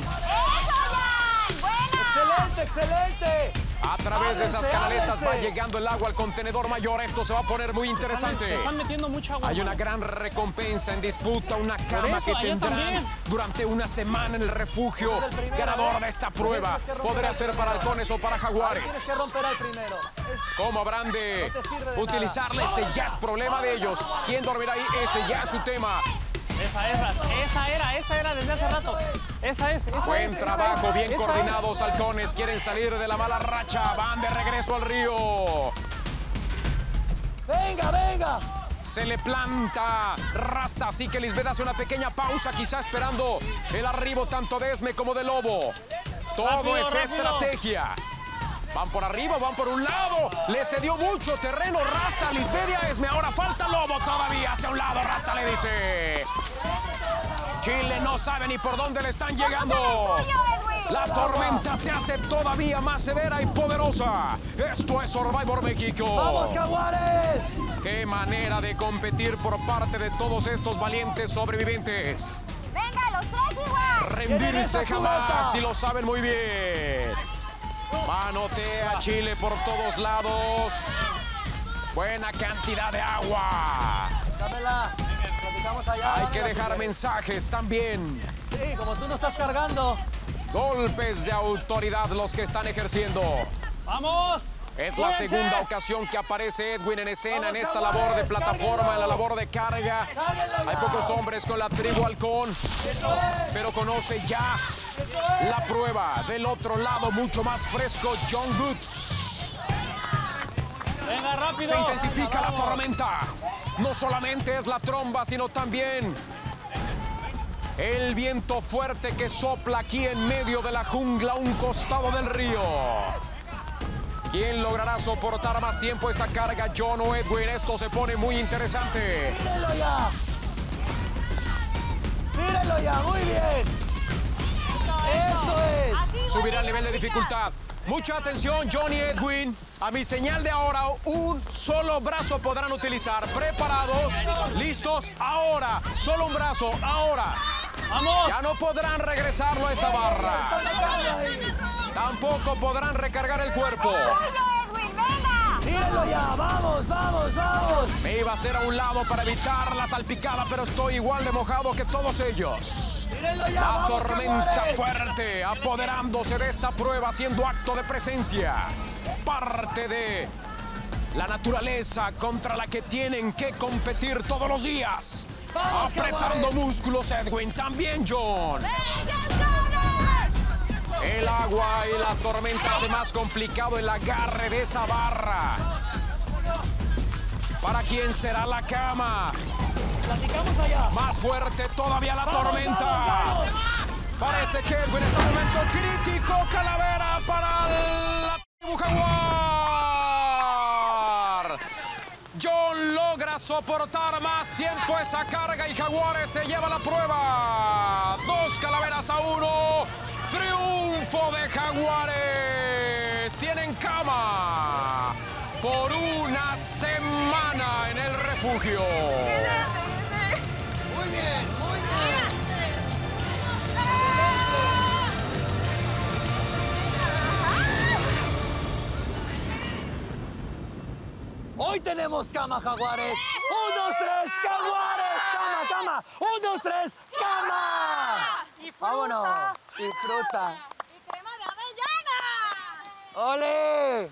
Speaker 5: ¡Excelente, excelente!
Speaker 6: A través de esas
Speaker 5: Háblense,
Speaker 6: canaletas
Speaker 5: háblense.
Speaker 6: va llegando el agua al contenedor mayor. Esto se va a poner muy interesante.
Speaker 8: Están metiendo mucha agua.
Speaker 6: Hay una gran recompensa en disputa, una cama
Speaker 8: eso,
Speaker 6: que
Speaker 8: allá
Speaker 6: tendrán
Speaker 8: también.
Speaker 6: durante una semana en el refugio.
Speaker 5: Es el primero,
Speaker 6: Ganador
Speaker 5: ¿eh?
Speaker 6: de esta prueba.
Speaker 5: Tienes que romper
Speaker 6: Podría
Speaker 5: al
Speaker 6: ser para
Speaker 5: primero.
Speaker 6: halcones o para
Speaker 5: Tienes
Speaker 6: jaguares.
Speaker 5: que romper al primero. Es-
Speaker 6: ¿Cómo habrán de
Speaker 5: No te sirve de
Speaker 6: utilizarle?
Speaker 5: nada.
Speaker 6: Ese ya es problema de ellos. ¿Quién dormirá ahí? Ese ya es su tema.
Speaker 8: Esa es, Ras. Esa era, esa era desde hace rato. Esa es, esa
Speaker 6: Buen
Speaker 8: es.
Speaker 6: trabajo,
Speaker 8: esa
Speaker 6: bien
Speaker 8: es.
Speaker 6: coordinados halcones. Quieren salir de la mala racha. Van de regreso al río.
Speaker 5: ¡Venga, venga!
Speaker 6: Se le planta Rasta, así que Lisbeth hace una pequeña pausa, quizá esperando el arribo tanto de Esme como de Lobo. Todo
Speaker 8: Rápido,
Speaker 6: es
Speaker 8: rápido.
Speaker 6: estrategia. Van por arriba, van por un lado. Le cedió mucho terreno Rasta, Lisbeth y a Esme. Ahora falta Lobo todavía. Hasta un lado, Rasta le dice. Chile no sabe ni por dónde le están llegando. La tormenta se hace todavía más severa y poderosa. Esto es Survivor México.
Speaker 5: ¡Vamos, Jaguares!
Speaker 6: ¡Qué manera de competir por parte de todos estos valientes sobrevivientes!
Speaker 7: ¡Venga, los tres igual!
Speaker 6: Rendirse
Speaker 5: esa
Speaker 6: jamás,
Speaker 5: cubeta!
Speaker 6: y lo saben muy bien. Manotea Chile por todos lados. Buena cantidad de agua.
Speaker 5: Dámela. Platicamos allá.
Speaker 6: Hay
Speaker 5: dámela,
Speaker 6: que dejar
Speaker 5: si quieres.
Speaker 6: mensajes también.
Speaker 5: Sí, como tú no estás cargando.
Speaker 6: Golpes de autoridad los que están ejerciendo.
Speaker 8: ¡Vamos!
Speaker 6: Es la
Speaker 8: ¡Súbense!
Speaker 6: segunda ocasión que aparece Edwin en escena en
Speaker 5: ¡Vamos,
Speaker 6: esta
Speaker 5: Jaguares!
Speaker 6: labor de plataforma,
Speaker 5: ¡Cárguenlo!
Speaker 6: en la labor de carga.
Speaker 5: ¡Cárguenlo
Speaker 6: Hay
Speaker 5: ya!
Speaker 6: pocos hombres con la tribu halcón,
Speaker 5: ¡Eso es!
Speaker 6: pero conoce ya
Speaker 5: ¡Eso es!
Speaker 6: la prueba. Del otro lado, mucho más fresco, John Goods.
Speaker 8: ¡Venga, rápido!
Speaker 6: Se intensifica la
Speaker 5: vamos.
Speaker 6: tormenta. No solamente es la tromba, sino también el viento fuerte que sopla aquí en medio de la jungla, a un costado del río. ¿Quién logrará soportar más tiempo esa carga, John o Edwin? Esto se pone muy interesante.
Speaker 5: ¡Mírenlo ya! ¡Mírenlo ya! ¡Muy bien! ¡Eso es!
Speaker 6: Subirá el nivel de dificultad. Mucha atención, John y Edwin. A mi señal de ahora, un solo brazo podrán utilizar. ¿Preparados? ¿Listos? Ahora. Solo un brazo. Ahora.
Speaker 8: ¡Vamos!
Speaker 6: Ya no podrán regresarlo a esa barra.
Speaker 5: ¡Está atacando ahí!
Speaker 6: Tampoco podrán recargar el cuerpo.
Speaker 7: Edwin, venga!
Speaker 5: ¡Mírenlo ya! ¡Vamos, vamos, vamos!
Speaker 6: Me iba a hacer a un lado para evitar la salpicada, pero estoy igual de mojado que todos ellos.
Speaker 5: ¡Mírenlo ya!
Speaker 6: La
Speaker 5: ¡Vamos,
Speaker 6: tormenta
Speaker 5: Jaguares!
Speaker 6: fuerte, apoderándose de esta prueba, haciendo acto de presencia. Parte de la naturaleza contra la que tienen que competir todos los días.
Speaker 5: ¡Vamos,
Speaker 6: Apretando
Speaker 5: Jaguares!
Speaker 6: músculos, Edwin, también John.
Speaker 7: ¡Venga, Halcones!
Speaker 6: El agua y la tormenta hace más complicado el agarre de esa barra. ¿Para quién será la cama?
Speaker 5: ¡Platicamos allá!
Speaker 6: Más fuerte todavía la
Speaker 5: ¡Vamos,
Speaker 6: tormenta.
Speaker 5: vamos, vamos!
Speaker 6: Parece que Edwin está en un momento crítico. Calavera para la tribu Jaguar. John logra soportar más tiempo esa carga y Jaguares se lleva la prueba. Dos calaveras a uno. Triunfo de Jaguares. Tienen cama por una refugio.
Speaker 5: Muy bien, muy bien. Hoy tenemos cama, jaguares. Un, dos, tres, jaguares. Cama, cama. Un, dos, tres, cama.
Speaker 7: Y fruta.
Speaker 5: Vámonos. Y fruta.
Speaker 7: Y crema de avellana.
Speaker 5: ¡Ole!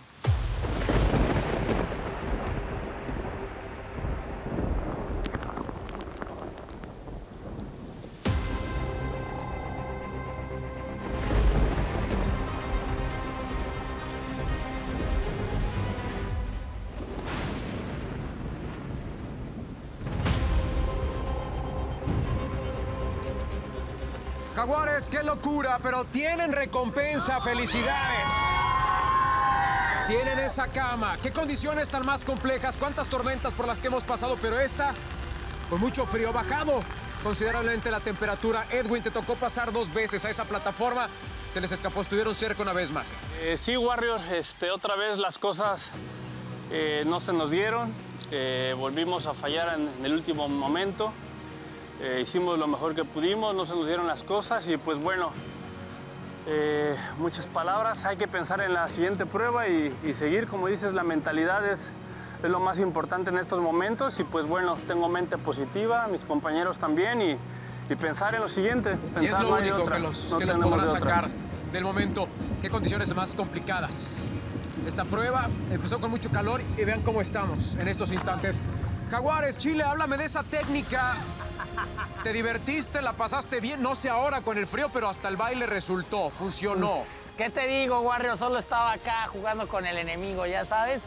Speaker 6: Jaguares, qué locura, pero tienen recompensa. ¡Felicidades! Tienen esa cama. ¿Qué condiciones tan más complejas? ¿Cuántas tormentas por las que hemos pasado? Pero esta, con mucho frío, ha bajado considerablemente la temperatura. Edwin, te tocó pasar dos veces a esa plataforma. Se les escapó, estuvieron cerca una vez más.
Speaker 8: Eh, sí, Warrior, este, otra vez las cosas eh, no se nos dieron. Eh, volvimos a fallar en, en el último momento. Eh, hicimos lo mejor que pudimos, no se nos dieron las cosas y pues bueno, eh, muchas palabras, hay que pensar en la siguiente prueba y, y seguir, como dices, la mentalidad es, es lo más importante en estos momentos y pues bueno, tengo mente positiva, mis compañeros también y, y pensar en lo siguiente. Pensar,
Speaker 6: Y es lo
Speaker 8: no hay
Speaker 6: único
Speaker 8: otra,
Speaker 6: que los,
Speaker 8: no
Speaker 6: que los
Speaker 8: tenemos
Speaker 6: podrá
Speaker 8: de otra.
Speaker 6: sacar del momento. ¿Qué condiciones más complicadas? Esta prueba empezó con mucho calor y vean cómo estamos en estos instantes. Jaguares, Chile, háblame de esa técnica. ¿Te divertiste? ¿La pasaste bien? No sé ahora con el frío, pero hasta el baile resultó, funcionó.
Speaker 9: Pues, ¿qué te digo, Warrior? Solo estaba acá jugando con el enemigo, ya sabes.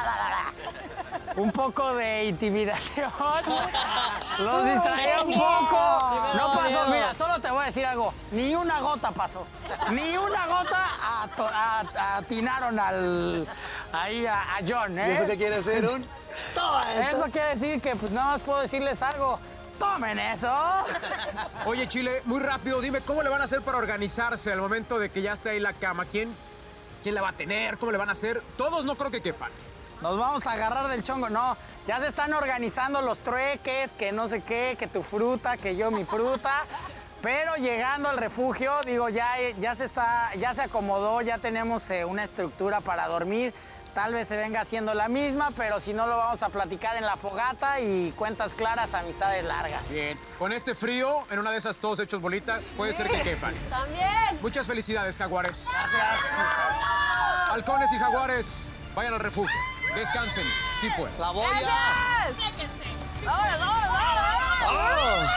Speaker 9: Un poco de intimidación. Los distraía un poco. No pasó, mira, solo te voy a decir algo. Ni una gota pasó. Ni una gota ato- a- atinaron al, ahí a, a John, ¿eh?
Speaker 5: ¿Y eso qué quiere decir, un? Toma esto.
Speaker 9: Eso quiere decir que pues nada más puedo decirles algo. ¡Tomen eso!
Speaker 6: Oye, Chile, muy rápido, dime, ¿cómo le van a hacer para organizarse al momento de que ya esté ahí la cama? ¿Quién, quién la va a tener? ¿Cómo le van a hacer? Todos no creo que quepan.
Speaker 9: Nos vamos a agarrar del chongo. No, ya se están organizando los trueques, que no sé qué, que tu fruta, que yo mi fruta. Pero llegando al refugio, digo, ya, ya se está, ya se acomodó, ya tenemos eh, una estructura para dormir. Tal vez se venga haciendo la misma, pero si no lo vamos a platicar en la fogata y cuentas claras, amistades largas.
Speaker 6: Bien. Con este frío, en una de esas todos hechos bolita, puede ser que quepan.
Speaker 7: También.
Speaker 6: Muchas felicidades, Jaguares.
Speaker 9: Gracias.
Speaker 6: Halcones y Jaguares, vayan al refugio. Descansen, si pueden.
Speaker 5: ¡La boya!
Speaker 7: Séquense. Vámonos, vámonos, vámonos.
Speaker 5: ¡Vámonos!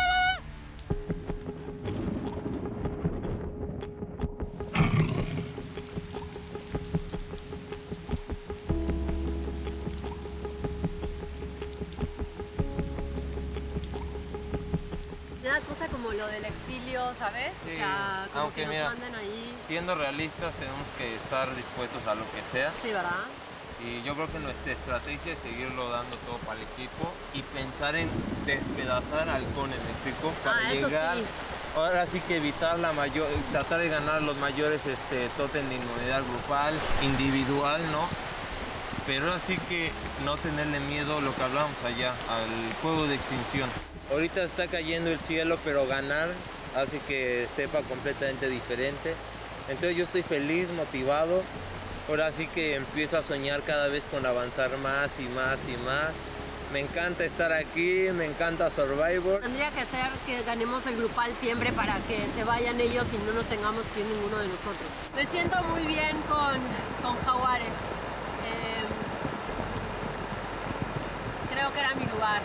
Speaker 13: Me da cosa como lo del exilio, ¿sabes?
Speaker 14: Sí,
Speaker 13: o sea, como
Speaker 14: aunque
Speaker 13: que nos
Speaker 14: mira,
Speaker 13: manden ahí.
Speaker 14: siendo realistas tenemos que estar dispuestos a lo que sea.
Speaker 13: Sí, ¿verdad?
Speaker 14: Y yo creo que nuestra estrategia es seguirlo dando todo para el equipo y pensar en despedazar halcones, ¿me explico? Para
Speaker 13: Ah, eso
Speaker 14: llegar,
Speaker 13: sí.
Speaker 14: ahora sí que evitar la mayor, tratar de ganar los mayores este, tótem de inmunidad grupal, individual, ¿no? Pero así que no tenerle miedo a lo que hablábamos allá, al juego de extinción. Ahorita está cayendo el cielo, pero ganar hace que sepa completamente diferente. Entonces yo estoy feliz, motivado. Ahora sí que empiezo a soñar cada vez con avanzar más y más y más. Me encanta estar aquí, me encanta Survivor.
Speaker 13: Tendría que ser que ganemos el grupal siempre para que se vayan ellos y no nos tengamos que ir ninguno de nosotros. Me siento muy bien con, con Jaguares. Eh, creo que era mi lugar.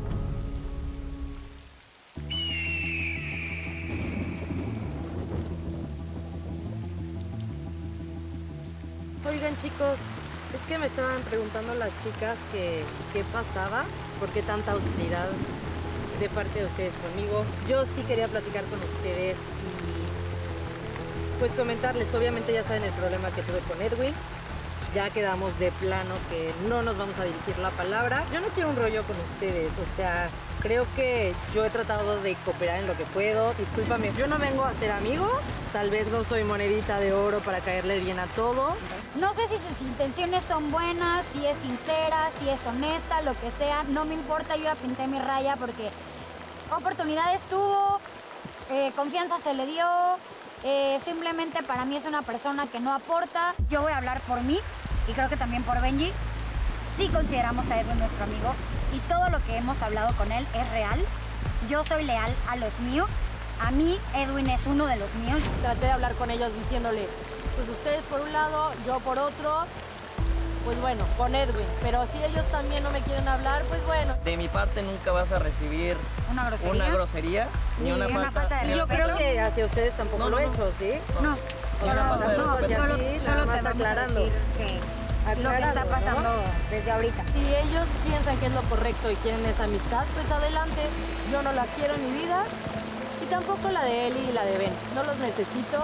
Speaker 15: Oigan, chicos, es que me estaban preguntando las chicas que qué pasaba, por qué tanta hostilidad de parte de ustedes conmigo. Yo sí quería platicar con ustedes y pues comentarles, obviamente ya saben el problema que tuve con Edwin. Ya quedamos de plano que no nos vamos a dirigir la palabra. Yo no quiero un rollo con ustedes, o sea, Creo que yo he tratado de cooperar en lo que puedo. Discúlpame, yo no vengo a ser amigos. Tal vez no soy monedita de oro para caerle bien a todos.
Speaker 16: No sé si sus intenciones son buenas, si es sincera, si es honesta, lo que sea. No me importa, yo ya pinté mi raya porque oportunidades tuvo, eh, confianza se le dio. Eh, simplemente para mí es una persona que no aporta. Yo voy a hablar por mí y creo que también por Benji. Sí consideramos a Edwin nuestro amigo y todo lo que hemos hablado con él es real. Yo soy leal a los míos. A mí, Edwin es uno de los míos.
Speaker 15: Traté de hablar con ellos diciéndole, pues ustedes por un lado, yo por otro. Pues bueno, con Edwin. Pero si ellos también no me quieren hablar, pues bueno.
Speaker 17: De mi parte nunca vas a recibir
Speaker 16: una grosería,
Speaker 17: una grosería ni,
Speaker 16: ni
Speaker 17: una,
Speaker 16: una
Speaker 17: falta,
Speaker 16: falta de
Speaker 17: ni
Speaker 15: Yo
Speaker 16: respeto.
Speaker 15: creo que hacia ustedes tampoco
Speaker 17: No,
Speaker 15: lo
Speaker 17: no,
Speaker 15: he
Speaker 17: no.
Speaker 15: hecho, ¿sí?
Speaker 16: No,
Speaker 17: Ni
Speaker 16: solo,
Speaker 17: una falta de
Speaker 16: no,
Speaker 17: respeto.
Speaker 16: solo,
Speaker 15: Sí,
Speaker 16: solo
Speaker 15: nada
Speaker 16: te
Speaker 15: más
Speaker 16: vamos
Speaker 15: aclarando.
Speaker 16: a decir que lo que está
Speaker 15: Aclarando,
Speaker 16: pasando
Speaker 15: ¿no?
Speaker 16: desde ahorita.
Speaker 15: Si ellos piensan que es lo correcto y quieren esa amistad, pues adelante. Yo no la quiero en mi vida y tampoco la de Eli y la de Ben. No los necesito.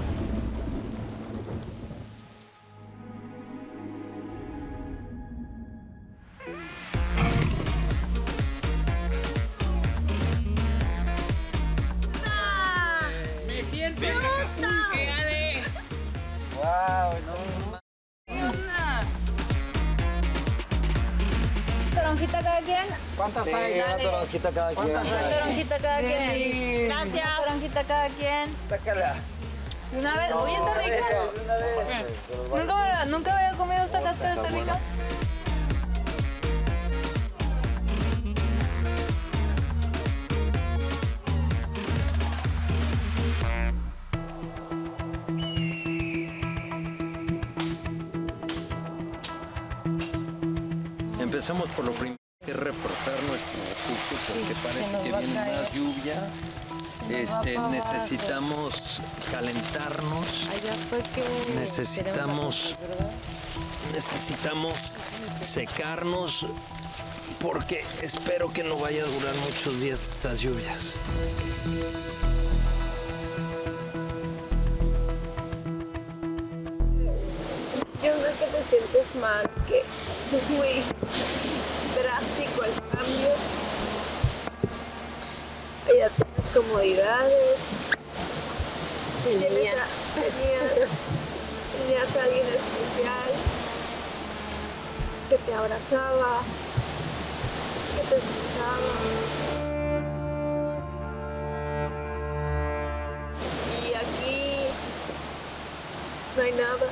Speaker 17: Me siento
Speaker 7: ¡Bruta!
Speaker 17: que Ale. Wow, eso
Speaker 11: ¿Toronjita cada quien?
Speaker 3: ¿Cuántas
Speaker 11: Sí,
Speaker 3: hay? Una
Speaker 11: dale.
Speaker 3: toronjita cada quien.
Speaker 11: ¿Cuántas hay? Toronjita cada quien.
Speaker 3: Sí.
Speaker 11: Gracias. Una toronjita cada quien.
Speaker 17: Sácala.
Speaker 11: ¿De una vez? Oye, está rica. ¿Nunca, me- nunca había comido esta cáscara, está rica.
Speaker 18: Empecemos por lo primero, que es reforzar nuestro refugio porque parece que viene más lluvia. Este, necesitamos calentarnos. Necesitamos, necesitamos secarnos porque espero que no vaya a durar muchos días estas lluvias.
Speaker 2: Yo sé que te sientes mal, que es muy drástico el cambio. Ya tienes comodidades.
Speaker 10: Tenía.
Speaker 2: Tienes a- Tenías, tenías a alguien especial que te abrazaba, que te escuchaba. Y aquí no hay nada,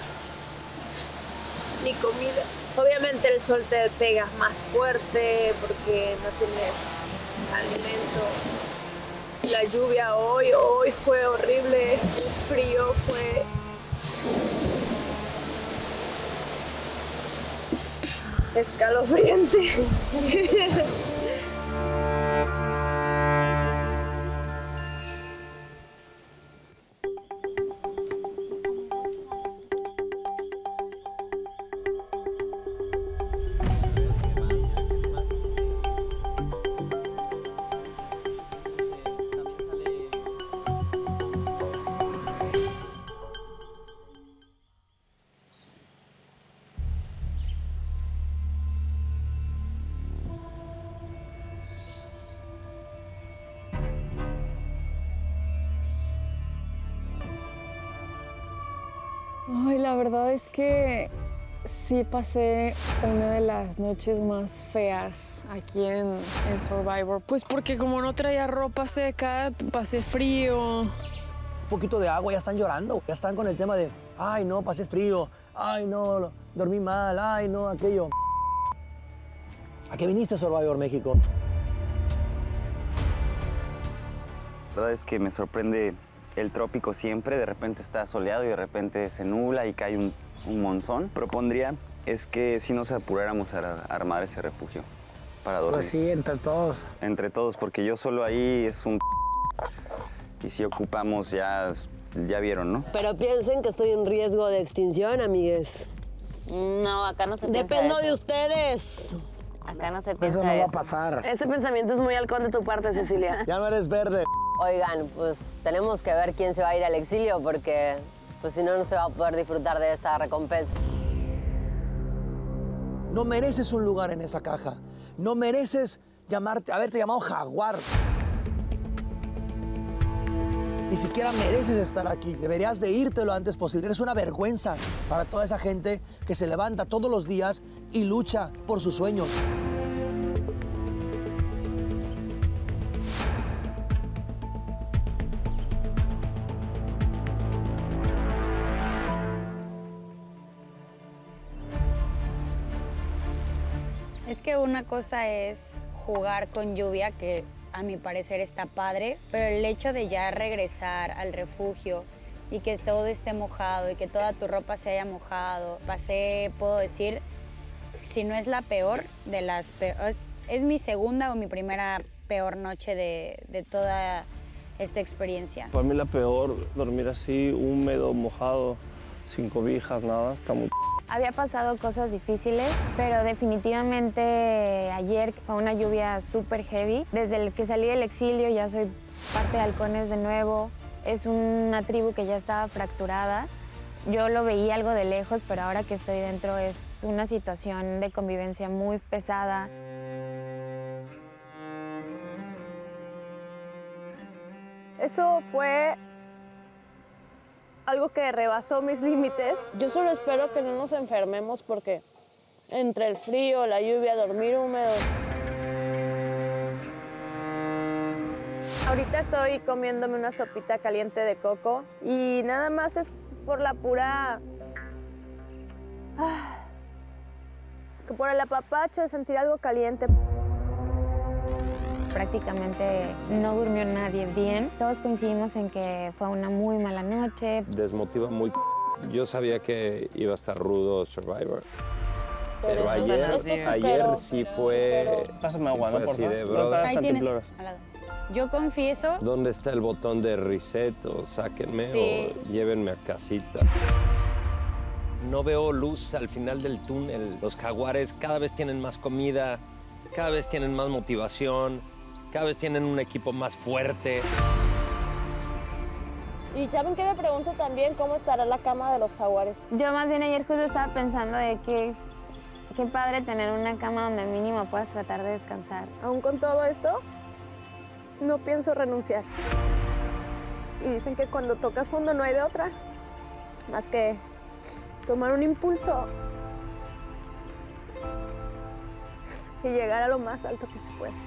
Speaker 2: ni comida. Obviamente el sol te pega más fuerte porque no tienes alimento. La lluvia hoy, hoy fue horrible, el frío fue... escalofriante.
Speaker 19: Ay, la verdad es que sí pasé una de las noches más feas aquí en, en Survivor. Pues porque como no traía ropa seca, pasé frío.
Speaker 3: Un poquito de agua, ya están llorando, ya están con el tema de, ay no, pasé frío, ay no, lo- dormí mal, ay no, aquello. ¿A qué viniste, Survivor México?
Speaker 4: La verdad es que me sorprende el trópico siempre, de repente está soleado y de repente se nubla y cae un, un monzón. Propondría es que si nos apuráramos a, a armar ese refugio para dormir.
Speaker 3: Pues sí, entre todos.
Speaker 4: Entre todos, porque yo solo ahí es un... Y si ocupamos ya, ya vieron, ¿no?
Speaker 13: Pero piensen que estoy en riesgo de extinción, amigues.
Speaker 11: No, acá no se piensa
Speaker 13: Dependo
Speaker 11: eso.
Speaker 13: de ustedes.
Speaker 11: Acá no se
Speaker 3: Eso
Speaker 11: piensa
Speaker 3: no va a
Speaker 11: eso.
Speaker 3: pasar.
Speaker 10: Ese pensamiento es muy halcón de tu parte, Cecilia.
Speaker 3: Ya no eres verde.
Speaker 13: Oigan, pues tenemos que ver quién se va a ir al exilio porque pues si no, no se va a poder disfrutar de esta recompensa.
Speaker 3: No mereces un lugar en esa caja. No mereces llamarte, haberte llamado jaguar. Ni siquiera mereces estar aquí. Deberías de irte lo antes posible. Eres una vergüenza para toda esa gente que se levanta todos los días y lucha por sus sueños.
Speaker 1: Es que una cosa es jugar con lluvia, que a mi parecer está padre, pero el hecho de ya regresar al refugio y que todo esté mojado y que toda tu ropa se haya mojado, pasé, puedo decir, si no es la peor de las peores, es mi segunda o mi primera peor noche de, de toda esta experiencia.
Speaker 20: Para mí la peor, dormir así, húmedo, mojado, sin cobijas, nada, está muy...
Speaker 10: Había pasado cosas difíciles, pero definitivamente ayer fue una lluvia súper heavy. Desde el que salí del exilio ya soy parte de Halcones de nuevo. Es una tribu que ya estaba fracturada. Yo lo veía algo de lejos, pero ahora que estoy dentro es una situación de convivencia muy pesada.
Speaker 2: Eso fue algo que rebasó mis límites.
Speaker 19: Yo solo espero que no nos enfermemos porque entre el frío, la lluvia, dormir húmedo.
Speaker 2: Ahorita estoy comiéndome una sopita caliente de coco y nada más es por la pura... Ah, por el apapacho de sentir algo caliente.
Speaker 10: Prácticamente no durmió nadie bien. Todos coincidimos en que fue una muy mala noche.
Speaker 18: Desmotiva muy... Yo sabía que iba a estar rudo Survivor. Pero,
Speaker 2: Pero
Speaker 18: ayer,
Speaker 2: es que
Speaker 18: ayer
Speaker 2: superó,
Speaker 18: sí fue...
Speaker 20: Pásame
Speaker 18: sí
Speaker 20: agua,
Speaker 18: fue
Speaker 20: ¿no? Por
Speaker 18: así de,
Speaker 20: favor.
Speaker 18: brother,
Speaker 1: Ahí tienes, al lado. Yo confieso...
Speaker 18: ¿dónde está el botón de reset? O sáquenme
Speaker 1: Sí.
Speaker 18: o llévenme a casita. No veo luz al final del túnel. Los jaguares cada vez tienen más comida, cada vez tienen más motivación, cada vez tienen un equipo más fuerte.
Speaker 19: Y ¿saben qué me pregunto también? ¿Cómo estará la cama de los jaguares?
Speaker 10: Yo más bien ayer justo estaba pensando de que qué padre tener una cama donde mínimo puedas tratar de descansar.
Speaker 2: Aún con todo esto, no pienso renunciar. Y dicen que cuando tocas fondo no hay de otra, más que tomar un impulso y llegar a lo más alto que se puede.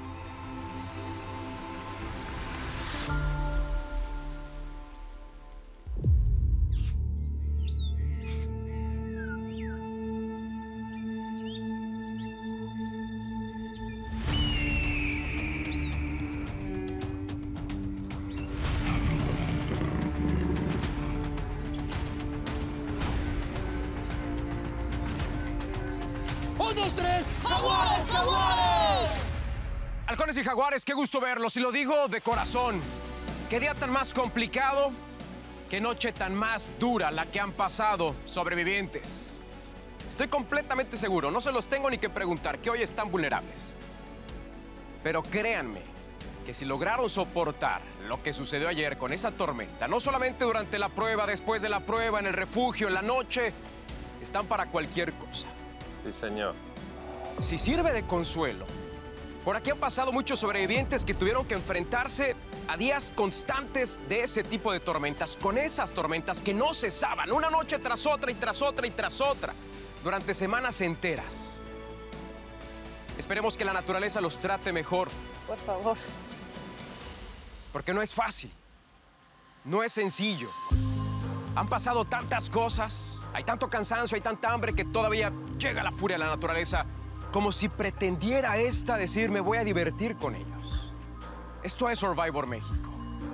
Speaker 5: ¡Un, dos, tres! ¡Jaguares, jaguares!
Speaker 6: Halcones y jaguares, qué gusto verlos. Y lo digo de corazón. Qué día tan más complicado, qué noche tan más dura la que han pasado sobrevivientes. Estoy completamente seguro, no se los tengo ni que preguntar, que hoy están vulnerables. Pero créanme que si lograron soportar lo que sucedió ayer con esa tormenta, no solamente durante la prueba, después de la prueba, en el refugio, en la noche, están para cualquier cosa.
Speaker 14: Sí, señor.
Speaker 6: Si sirve de consuelo, por aquí han pasado muchos sobrevivientes que tuvieron que enfrentarse a días constantes de ese tipo de tormentas, con esas tormentas que no cesaban, una noche tras otra y tras otra y tras otra, durante semanas enteras. Esperemos que la naturaleza los trate mejor.
Speaker 19: Por favor.
Speaker 6: Porque no es fácil, no es sencillo. Han pasado tantas cosas, hay tanto cansancio, hay tanta hambre que todavía llega la furia de la naturaleza, como si pretendiera esta decir, me voy a divertir con ellos. Esto es Survivor México.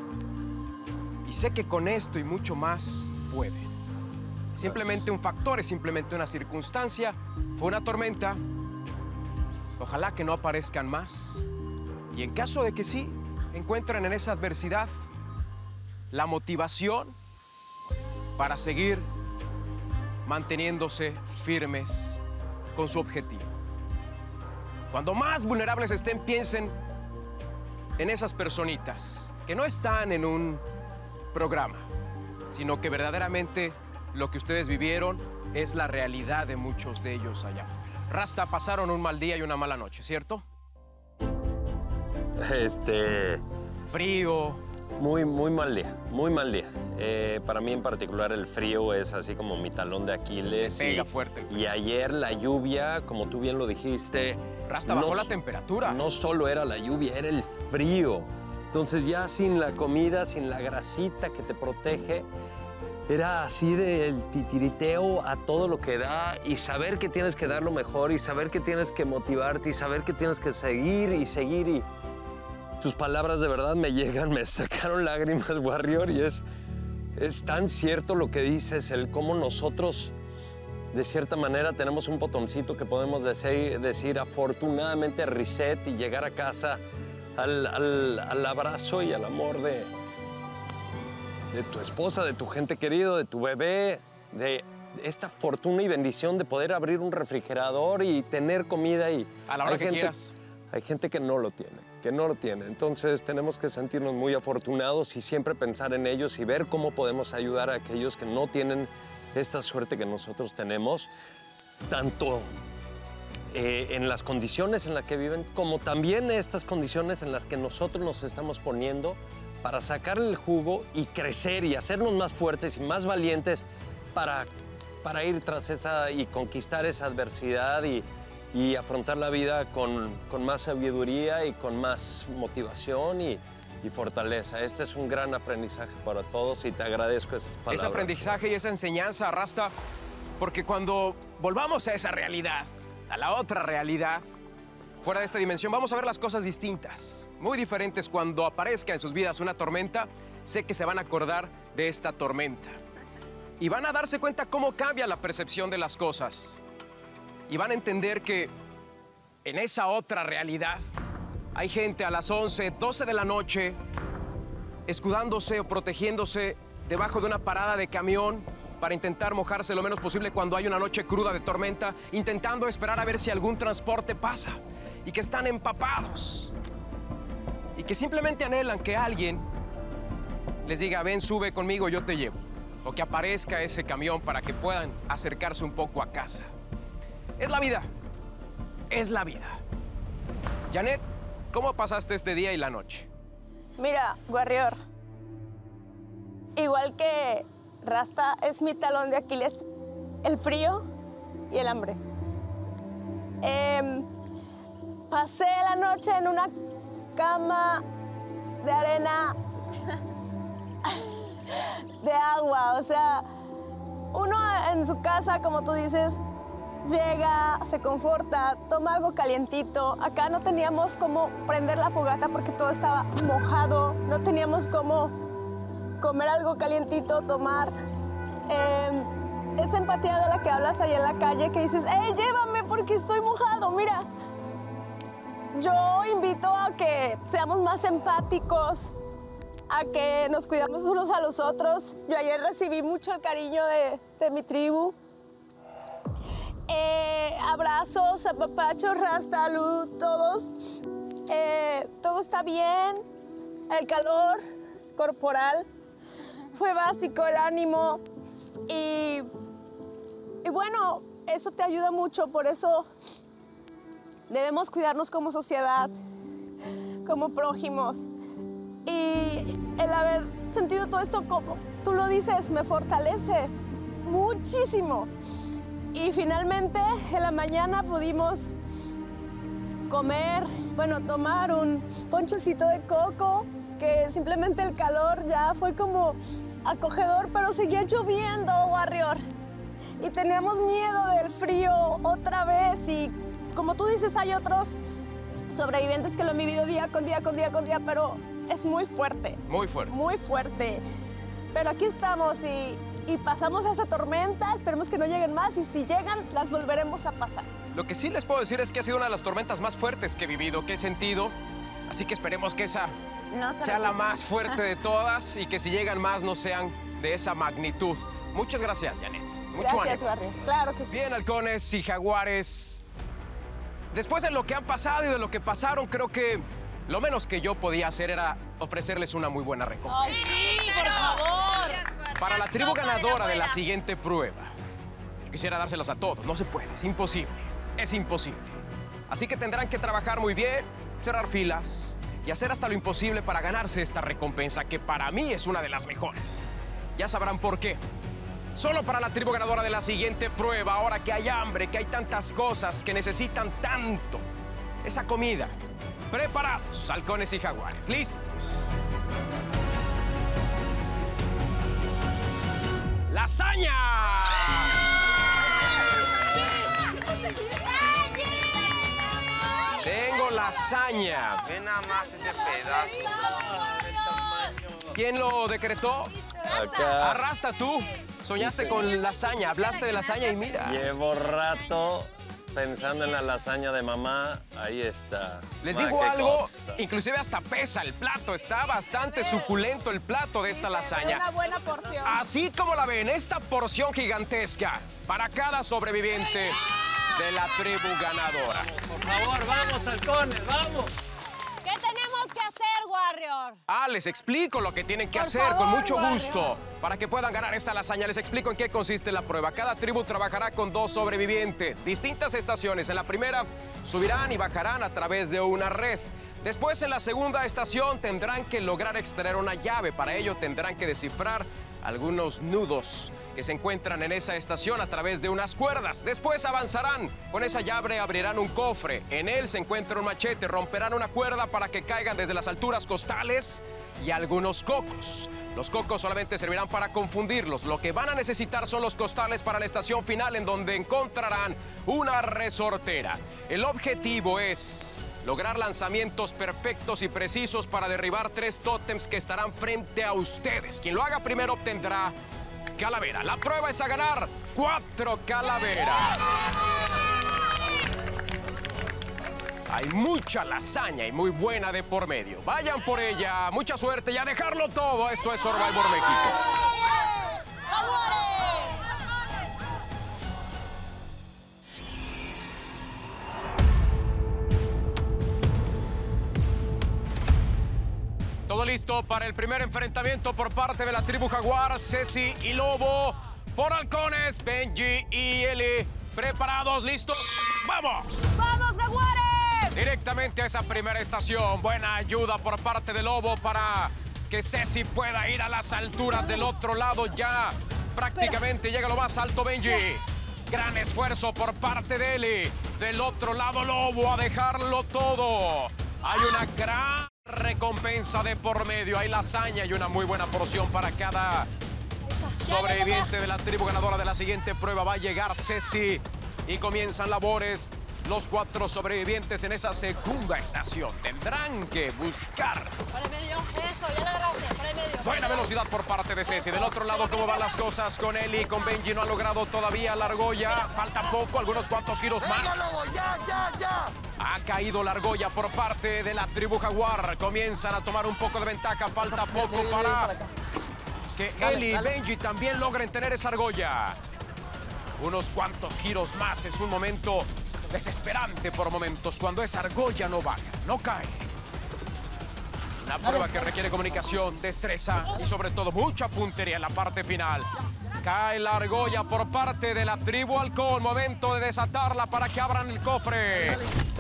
Speaker 6: Y sé que con esto y mucho más pueden. Simplemente un factor, es simplemente una circunstancia, fue una tormenta. Ojalá que no aparezcan más. Y en caso de que sí, encuentren en esa adversidad la motivación para seguir manteniéndose firmes con su objetivo. Cuando más vulnerables estén, piensen en esas personitas que no están en un programa, sino que verdaderamente lo que ustedes vivieron es la realidad de muchos de ellos allá afuera. Rasta, pasaron un mal día y una mala noche, ¿cierto?
Speaker 18: Este...
Speaker 6: Frío.
Speaker 18: Muy, muy mal día, muy mal día. Eh, para mí en particular el frío es así como mi talón de Aquiles.
Speaker 6: Te pega
Speaker 18: y,
Speaker 6: fuerte el frío.
Speaker 18: Y ayer la lluvia, como tú bien lo dijiste...
Speaker 6: Rasta, bajó la temperatura.
Speaker 18: No solo era la lluvia, era el frío. Entonces ya sin la comida, sin la grasita que te protege, era así del titiriteo a todo lo que da y saber que tienes que dar lo mejor y saber que tienes que motivarte y saber que tienes que seguir y seguir y... Tus palabras de verdad me llegan, me sacaron lágrimas, Warrior, y es, es tan cierto lo que dices, el cómo nosotros, de cierta manera, tenemos un botoncito que podemos decir, decir afortunadamente reset y llegar a casa al, al, al abrazo y al amor de, de tu esposa, de tu gente querido, de tu bebé, de esta fortuna y bendición de poder abrir un refrigerador y tener comida y...
Speaker 6: A la hora
Speaker 18: hay
Speaker 6: que
Speaker 18: gente,
Speaker 6: quieras.
Speaker 18: Hay gente que no lo tiene, que no lo tiene. Entonces tenemos que sentirnos muy afortunados y siempre pensar en ellos y ver cómo podemos ayudar a aquellos que no tienen esta suerte que nosotros tenemos, tanto eh, en las condiciones en las que viven, como también estas condiciones en las que nosotros nos estamos poniendo para sacarle el jugo y crecer y hacernos más fuertes y más valientes para, para ir tras esa y conquistar esa adversidad y, y afrontar la vida con, con más sabiduría y con más motivación y, y fortaleza. Este es un gran aprendizaje para todos y te agradezco esas palabras.
Speaker 6: Ese aprendizaje y esa enseñanza, Rasta, porque cuando volvamos a esa realidad, a la otra realidad, fuera de esta dimensión, vamos a ver las cosas distintas, muy diferentes. Cuando aparezca en sus vidas una tormenta, sé que se van a acordar de esta tormenta y van a darse cuenta cómo cambia la percepción de las cosas. Y van a entender que en esa otra realidad hay gente a las once, doce de la noche escudándose o protegiéndose debajo de una parada de camión para intentar mojarse lo menos posible cuando hay una noche cruda de tormenta, intentando esperar a ver si algún transporte pasa y que están empapados y que simplemente anhelan que alguien les diga, ven, sube conmigo, yo te llevo, o que aparezca ese camión para que puedan acercarse un poco a casa. Es la vida, es la vida. Janet, ¿cómo pasaste este día y la noche?
Speaker 2: Mira, Warrior, igual que Rasta, es mi talón de Aquiles el frío y el hambre. Eh, pasé la noche en una cama de arena, de agua, o sea, uno en su casa, como tú dices, llega, se conforta, toma algo calientito. Acá no teníamos cómo prender la fogata porque todo estaba mojado. No teníamos cómo comer algo calientito, tomar. Eh, esa empatía de la que hablas ahí en la calle, que dices, ¡hey, llévame porque estoy mojado! Mira, yo invito a que seamos más empáticos, a que nos cuidamos unos a los otros. Yo ayer recibí mucho el cariño de, de mi tribu. Eh, abrazos, apapachos, Rasta, Luz, todos. Eh, todo está bien. El calor corporal fue básico, el ánimo. Y, y bueno, eso te ayuda mucho. Por eso debemos cuidarnos como sociedad, como prójimos. Y el haber sentido todo esto, como tú lo dices, me fortalece muchísimo. Y finalmente, en la mañana pudimos comer, bueno, tomar un ponchecito de coco, que simplemente el calor ya fue como acogedor, pero seguía lloviendo, Warrior. Y teníamos miedo del frío otra vez. Y como tú dices, hay otros sobrevivientes que lo han vivido día con día, con día, con día, pero es muy fuerte.
Speaker 6: Muy fuerte.
Speaker 2: Muy fuerte. Pero aquí estamos y... Y pasamos esa tormenta, esperemos que no lleguen más y si llegan, las volveremos a pasar.
Speaker 6: Lo que sí les puedo decir es que ha sido una de las tormentas más fuertes que he vivido, que he sentido. Así que esperemos que esa
Speaker 10: no se
Speaker 6: sea la más fuerte de todas y que si llegan más no sean de esa magnitud. Muchas gracias, Janet. Mucho
Speaker 2: Gracias, Warrior. Claro que sí.
Speaker 6: Bien, halcones y jaguares. Después de lo que han pasado y de lo que pasaron, creo que lo menos que yo podía hacer era ofrecerles una muy buena recompensa.
Speaker 7: ¡Ay, sí, por favor!
Speaker 6: Para la tribu ganadora de la siguiente prueba. Yo quisiera dárselas a todos, no se puede, es imposible, es imposible. Así que tendrán que trabajar muy bien, cerrar filas, y hacer hasta lo imposible para ganarse esta recompensa, que para mí es una de las mejores. Ya sabrán por qué. Solo para la tribu ganadora de la siguiente prueba, ahora que hay hambre, que hay tantas cosas, que necesitan tanto esa comida. Preparados, halcones y jaguares, listos. ¡Lasaña! Tengo lasaña.
Speaker 14: Ve nada más ese pedazo.
Speaker 6: ¿Quién lo decretó?
Speaker 12: Acá.
Speaker 6: Arrastra tú. Soñaste con lasaña, hablaste de lasaña y mira.
Speaker 12: Llevo rato pensando en la lasaña de mamá. Ahí está.
Speaker 6: Les
Speaker 12: Ma,
Speaker 6: digo
Speaker 12: qué
Speaker 6: algo,
Speaker 12: cosa.
Speaker 6: inclusive hasta pesa el plato. Está bastante suculento el plato de esta lasaña.
Speaker 21: Una buena porción.
Speaker 6: Así como la ven, esta porción gigantesca para cada sobreviviente de la tribu ganadora.
Speaker 12: Por favor, vamos, halcones, vamos.
Speaker 21: ¿Qué tenemos que hacer, Warrior?
Speaker 6: Ah, les explico lo que tienen que
Speaker 21: Por
Speaker 6: hacer
Speaker 21: favor,
Speaker 6: con mucho
Speaker 21: Warrior.
Speaker 6: gusto. Para que puedan ganar esta lasaña, les explico en qué consiste la prueba. Cada tribu trabajará con dos sobrevivientes, distintas estaciones. En la primera, subirán y bajarán a través de una red. Después, en la segunda estación, tendrán que lograr extraer una llave. Para ello, tendrán que descifrar algunos nudos que se encuentran en esa estación a través de unas cuerdas. Después avanzarán. Con esa llave abrirán un cofre. En él se encuentra un machete. Romperán una cuerda para que caigan desde las alturas costales y algunos cocos. Los cocos solamente servirán para confundirlos. Lo que van a necesitar son los costales para la estación final, en donde encontrarán una resortera. El objetivo es lograr lanzamientos perfectos y precisos para derribar tres tótems que estarán frente a ustedes. Quien lo haga primero obtendrá calavera. La prueba es a ganar cuatro calaveras. Hay mucha lasaña y muy buena de por medio. Vayan por ella. Mucha suerte y a dejarlo todo. Esto es Survivor México. Todo listo para el primer enfrentamiento por parte de la tribu Jaguar, Ceci y Lobo. Por halcones, Benji y Eli. ¿Preparados? ¿Listos? ¡Vamos!
Speaker 21: ¡Vamos, Jaguares!
Speaker 6: Directamente a esa primera estación. Buena ayuda por parte de Lobo para que Ceci pueda ir a las alturas del otro lado. Ya prácticamente llega lo más alto Benji. Gran esfuerzo por parte de Eli. Del otro lado Lobo a dejarlo todo. Hay una gran recompensa de por medio. Hay lasaña y una muy buena porción para cada sobreviviente de la tribu ganadora de la siguiente prueba. Va a llegar Ceci y comienzan labores. Los cuatro sobrevivientes en esa segunda estación tendrán que buscar.
Speaker 21: Para el medio, eso, ya lo agarraste, para el medio.
Speaker 6: Buena velocidad por parte de Ceci. Del otro lado, ¿cómo van las cosas con Eli? Con Benji no ha logrado todavía la argolla. Falta poco, algunos cuantos giros más.
Speaker 5: ¡Ya, ya, ya!
Speaker 6: Ha caído la argolla por parte de la tribu Jaguar. Comienzan a tomar un poco de ventaja. Falta poco para que Eli y Benji también logren tener esa argolla. Unos cuantos giros más. Es un momento desesperante por momentos cuando esa argolla no baja, no cae. Una prueba que requiere comunicación, destreza y sobre todo mucha puntería en la parte final. Cae la argolla por parte de la tribu halcón. Momento de desatarla para que abran el cofre.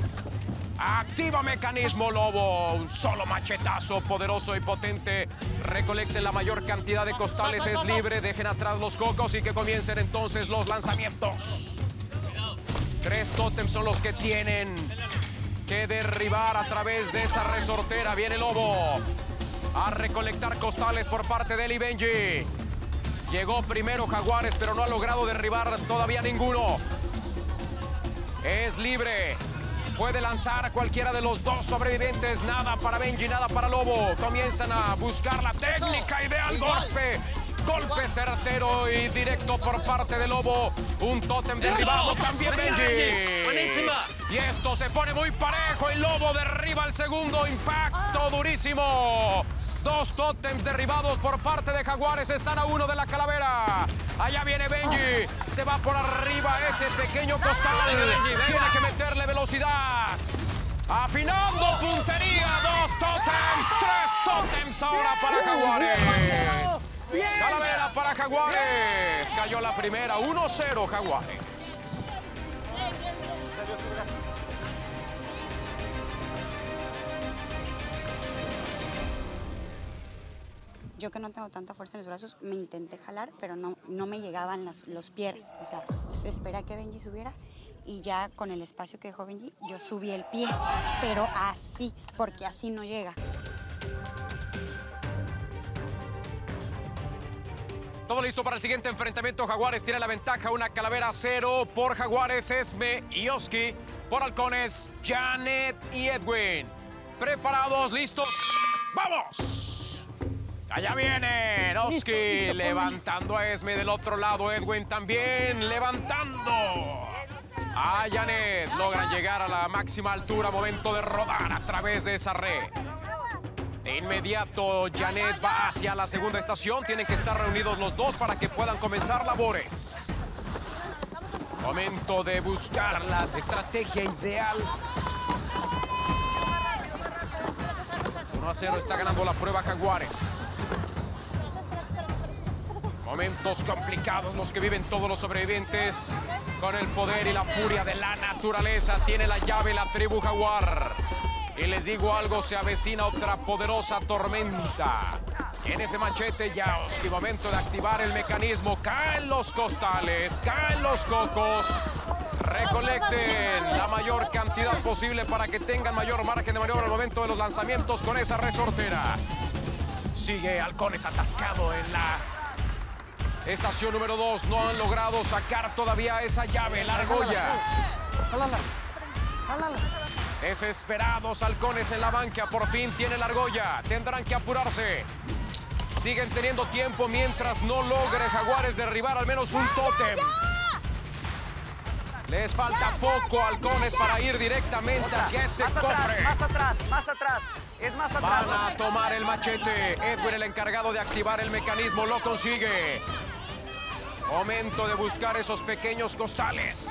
Speaker 6: Activa mecanismo Lobo. Un solo machetazo poderoso y potente. Recolecten la mayor cantidad de costales. Es libre. Dejen atrás los cocos y que comiencen entonces los lanzamientos. Tres tótems son los que tienen que derribar a través de esa resortera. Viene Lobo a recolectar costales por parte de Eli Benji. Llegó primero Jaguares, pero no ha logrado derribar todavía ninguno. Es libre. Puede lanzar a cualquiera de los dos sobrevivientes. Nada para Benji, nada para Lobo. Comienzan a buscar la técnica ideal. Golpe. Golpe certero y directo por parte de Lobo. Un tótem derribado también Benji.
Speaker 12: ¡Buenísima!
Speaker 6: Y esto se pone muy parejo. El Lobo derriba el segundo. Impacto durísimo. Dos tótems derribados por parte de Jaguares. Están a uno de la calavera. Allá viene Benji. Se va por arriba ese pequeño costal. Tiene que meterle velocidad. Afinando puntería. Dos tótems. Tres tótems ahora para Jaguares. Calavera para Jaguares. Cayó la primera. uno cero Jaguares.
Speaker 1: Yo que no tengo tanta fuerza en los brazos, me intenté jalar, pero no, no me llegaban las, los pies. O sea, entonces esperé a que Benji subiera y ya con el espacio que dejó Benji, yo subí el pie, pero así, porque así no llega.
Speaker 6: Todo listo para el siguiente enfrentamiento. Jaguares tiene la ventaja, una calavera cero por Jaguares, Esme y Oski. Por Halcones, Janet y Edwin. ¿Preparados? ¿Listos? ¡Vamos! Allá viene Oski, listo, listo, levantando a Esme del otro lado. Edwin también levantando a Janet. Logran llegar a la máxima altura. Momento de rodar a través de esa red. De inmediato, Janet va hacia la segunda estación. Tienen que estar reunidos los dos para que puedan comenzar labores. Momento de buscar la estrategia ideal. uno a cero está ganando la prueba Jaguares. Momentos complicados los que viven todos los sobrevivientes. Con el poder y la furia de la naturaleza tiene la llave la tribu Jaguar. Y les digo algo, se avecina otra poderosa tormenta. En ese machete ya, Oski, momento de activar el mecanismo. Caen los costales, caen los cocos. Recolecten la mayor cantidad posible para que tengan mayor margen de maniobra al momento de los lanzamientos con esa resortera. Sigue Halcones atascado en la estación número dos. No han logrado sacar todavía esa llave, la argolla.
Speaker 5: Jálala, jálala.
Speaker 6: Desesperados Halcones en la banca, por fin tiene la argolla. Tendrán que apurarse. Siguen teniendo tiempo mientras no logre Jaguares derribar al menos un tótem. Les falta poco, Halcones, para ir directamente hacia ese cofre.
Speaker 5: Más atrás, más atrás, es más atrás.
Speaker 6: Van a tomar el machete. Edwin, el encargado de activar el mecanismo, lo consigue. Momento de buscar esos pequeños costales.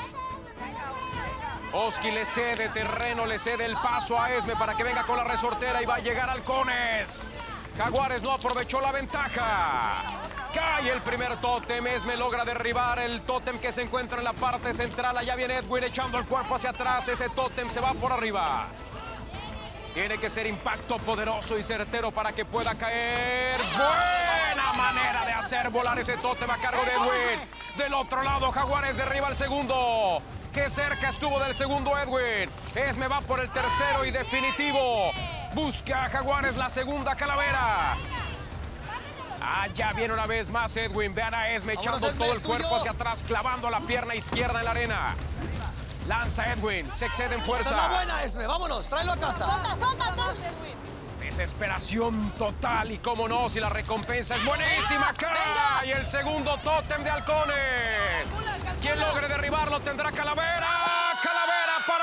Speaker 6: Oski le cede terreno, le cede el paso a Esme para que venga con la resortera y va a llegar Halcones. Jaguares no aprovechó la ventaja. Cae el primer tótem. Esme logra derribar el tótem que se encuentra en la parte central. Allá viene Edwin echando el cuerpo hacia atrás. Ese tótem se va por arriba. Tiene que ser impacto poderoso y certero para que pueda caer. Buena manera de hacer volar ese tótem a cargo de Edwin. Del otro lado, Jaguares derriba el segundo. Qué cerca estuvo del segundo Edwin. Esme va por el tercero y definitivo. Busca a Jaguares la segunda calavera. Allá viene una vez más Edwin. Vean a Esme echando
Speaker 5: Vámonos, Esme,
Speaker 6: todo el
Speaker 5: es
Speaker 6: cuerpo
Speaker 5: tuyo.
Speaker 6: hacia atrás, clavando la pierna izquierda en la arena. Lanza Edwin, se excede en fuerza.
Speaker 5: Está buena, Esme, vámonos, tráelo a casa.
Speaker 6: Desesperación total y cómo no, si la recompensa es buenísima. ¡Cae! Y el segundo tótem de Halcones. Quien logre derribarlo tendrá calavera. ¡Calavera para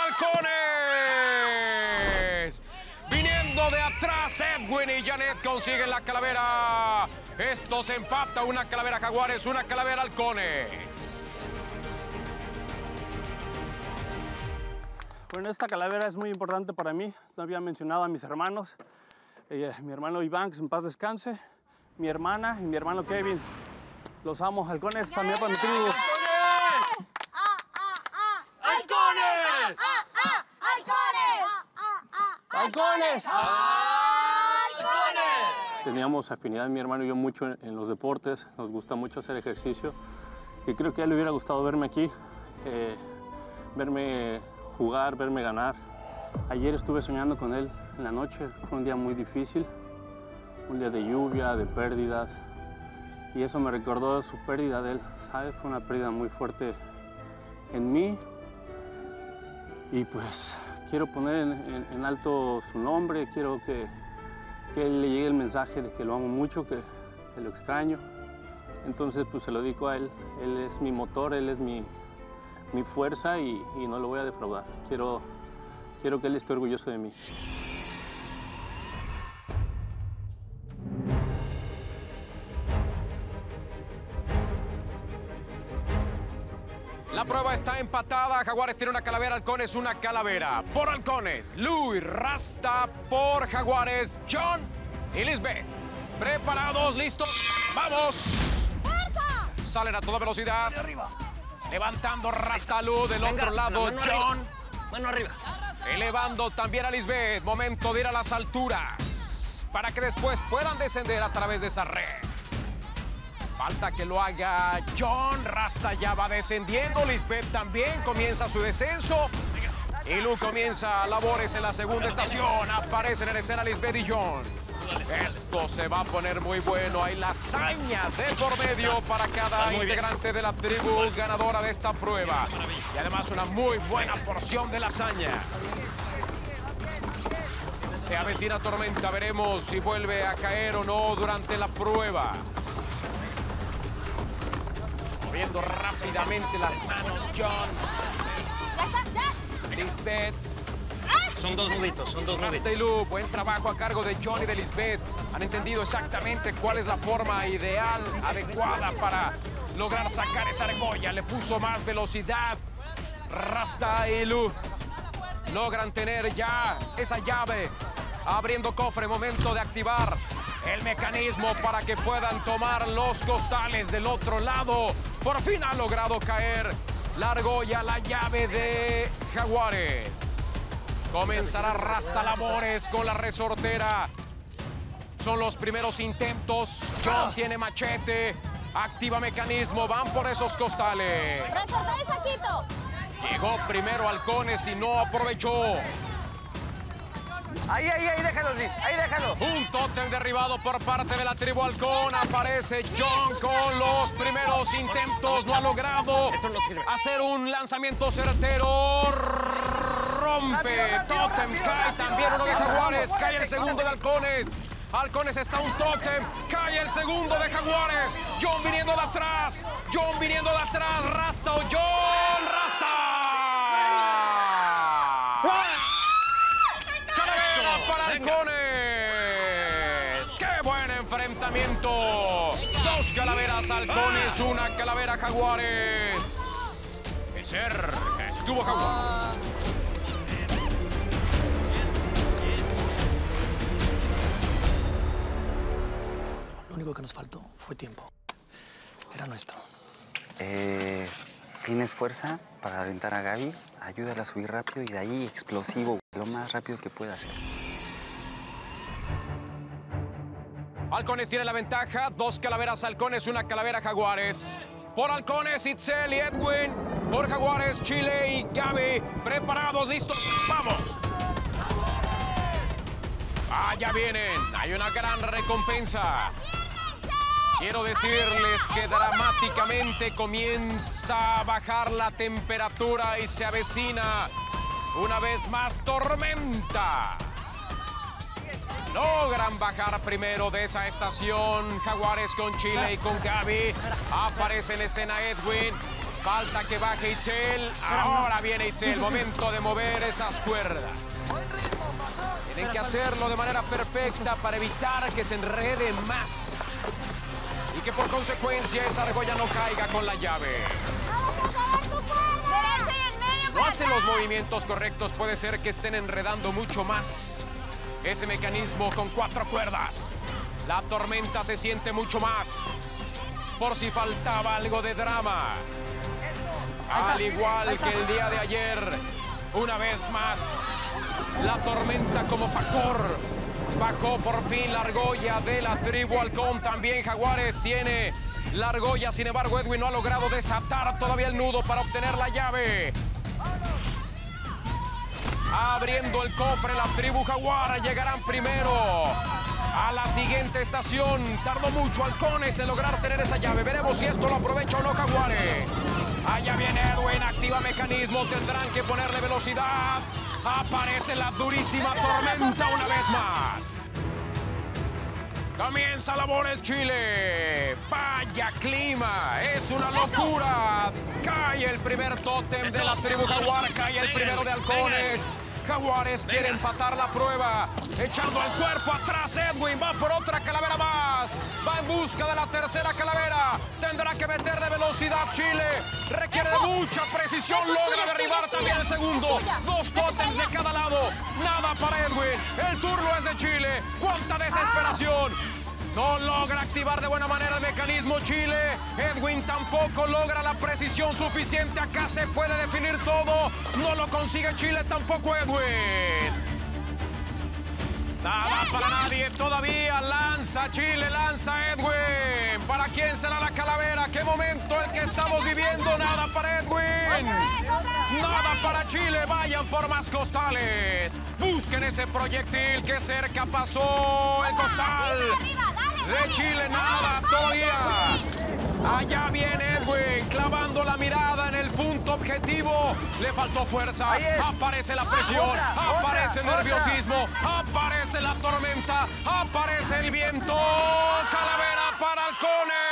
Speaker 6: Halcones! Viniendo de atrás, Edwin y Janet consiguen la calavera. Esto se empata, una calavera Jaguares, una calavera Halcones.
Speaker 20: Bueno, esta calavera es muy importante para mí. No había mencionado a mis hermanos. Eh, mi hermano Iván, que en paz descanse. Mi hermana y mi hermano Kevin. Los amo. Halcones también para mi tribu.
Speaker 5: ¡Halcones! ¡Halcones! ¡Halcones!
Speaker 20: Teníamos afinidad mi hermano y yo mucho en, en los deportes. Nos gusta mucho hacer ejercicio. Y creo que a él le hubiera gustado verme aquí. Eh, verme jugar, verme ganar. Ayer estuve soñando con él en la noche. Fue un día muy difícil. Un día de lluvia, de pérdidas. Y eso me recordó su pérdida de él, ¿sabes? Fue una pérdida muy fuerte en mí. Y pues quiero poner en, en, en alto su nombre. Quiero que, que él le llegue el mensaje de que lo amo mucho, que, que lo extraño. Entonces pues se lo dedico a él. Él es mi motor, él es mi, mi fuerza y, y no lo voy a defraudar. Quiero, quiero que él esté orgulloso de mí.
Speaker 6: La prueba está empatada. Jaguares tiene una calavera, Halcones una calavera. Por Halcones, Luis Rasta. Por Jaguares, John y Lisbeth. ¿Preparados? ¿Listos? ¡Vamos! ¡Fuerza! Salen a toda velocidad. Levantando Rasta Lu del otro lado, John.
Speaker 5: Mano arriba.
Speaker 6: Elevando también a Lisbeth. Momento de ir a las alturas. para que después puedan descender a través de esa red. Falta que lo haga John. Rasta ya va descendiendo. Lisbeth también comienza su descenso. Y Lu comienza labores en la segunda estación. Aparecen en escena Lisbeth y John. Esto se va a poner muy bueno. Hay lasaña de por medio para cada integrante de la tribu ganadora de esta prueba. Y además una muy buena porción de lasaña. Se avecina tormenta. Veremos si vuelve a caer o no durante la prueba. Moviendo rápidamente las manos, John. Lisbeth.
Speaker 8: Son dos nuditos, son dos nuditos.
Speaker 6: Rasta y Lu, buen trabajo a cargo de John y de Lisbeth. Han entendido exactamente cuál es la forma ideal, adecuada para lograr sacar esa argolla. Le puso más velocidad. Rasta y Lu logran tener ya esa llave. Abriendo cofre, momento de activar el mecanismo para que puedan tomar los costales del otro lado. Por fin ha logrado caer la argolla, la llave de Jaguares. Comenzará Rasta labores con la resortera. Son los primeros intentos. John tiene machete. Activa mecanismo. Van por esos costales.
Speaker 21: ¡Resortar el saquito!
Speaker 6: Llegó primero Halcones y no aprovechó.
Speaker 5: Ahí, ahí, ahí, déjalo, Liz. Ahí, déjalo.
Speaker 6: Un tótem derribado por parte de la tribu Halcón. Aparece John con los primeros intentos. No ha logrado hacer un lanzamiento certero. Rompe. Tótem cae también uno de Jaguares. Cae el segundo de Halcones. Halcones está un tótem. Cae el segundo de Jaguares. John viniendo de atrás. John viniendo de atrás. Rasta o John. Rasta. Para Halcones. ¡Qué buen enfrentamiento! Dos calaveras Halcones, una calavera Jaguares. Ser estuvo Jaguares.
Speaker 3: Lo único que nos faltó fue tiempo. Era nuestro.
Speaker 4: Eh, ¿Tienes fuerza para aventar a Gaby? Ayúdala a subir rápido y de ahí explosivo, lo más rápido que pueda hacer.
Speaker 6: Halcones tiene la ventaja. Dos calaveras Halcones, una calavera Jaguares. Por Halcones, Itzel y Edwin. Por Jaguares, Chile y Gaby. Preparados, listos, vamos. Ah, ya vienen. Hay una gran recompensa. Quiero decirles que dramáticamente comienza a bajar la temperatura y se avecina una vez más tormenta. Logran bajar primero de esa estación. Jaguares con Chile y con Gaby. Aparece en escena Edwin. Falta que baje Itzel. Ahora viene Itzel. Momento de mover esas cuerdas. Tienen que hacerlo de manera perfecta para evitar que se enreden más. Y que por consecuencia esa argolla no caiga con la llave. Si no hacen los movimientos correctos, puede ser que estén enredando mucho más. Ese mecanismo con cuatro cuerdas. La tormenta se siente mucho más. Por si faltaba algo de drama. Al igual que el día de ayer, una vez más, la tormenta como factor. Bajó por fin la argolla de la tribu Halcón. También Jaguares tiene la argolla. Sin embargo, Edwin no ha logrado desatar todavía el nudo para obtener la llave. Abriendo el cofre, la tribu Jaguar llegarán primero a la siguiente estación. Tardó mucho Halcones en lograr tener esa llave. Veremos si esto lo aprovecha o no Jaguares. Allá viene Edwin, activa mecanismo. Tendrán que ponerle velocidad. Aparece la durísima tormenta una vez más. Comienza labores Chile. Vaya clima, es una locura. Cae el primer tótem de la tribu Jaguar, cae el primero de Halcones. Jaguares quiere empatar la prueba. Echando el cuerpo atrás, Edwin va por otra calavera más. Va en busca de la tercera calavera. Tendrá que meterle velocidad Chile. Requiere de mucha precisión. Logra derribar también el segundo. Dos tótems de cada lado. Nada para Edwin. El turno es de Chile. ¡Cuánta desesperación! No logra activar de buena manera el mecanismo Chile. Edwin tampoco logra la precisión suficiente. Acá se puede definir todo. No lo consigue Chile, tampoco Edwin. Nada para nadie todavía. Lanza Chile, lanza Edwin. ¿Para quién será la calavera? ¿Qué momento el que estamos viviendo? Nada para Edwin. Nada para Chile. Vayan por más costales. Busquen ese proyectil que cerca pasó el costal. De Chile, nada todavía. Allá viene Edwin, clavando la mirada en el punto objetivo. Le faltó fuerza. Aparece la presión,
Speaker 5: Otra,
Speaker 6: aparece el
Speaker 5: otra,
Speaker 6: nerviosismo,
Speaker 5: otra.
Speaker 6: aparece la tormenta, aparece el viento. Calavera para Halcones.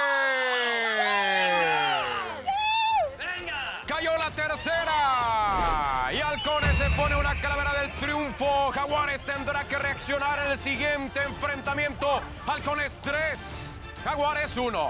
Speaker 6: Cayó la tercera. Y Halcones se pone una calavera del triunfo. Jaguares tendrá que reaccionar en el siguiente enfrentamiento. Halcones tres, Jaguares uno.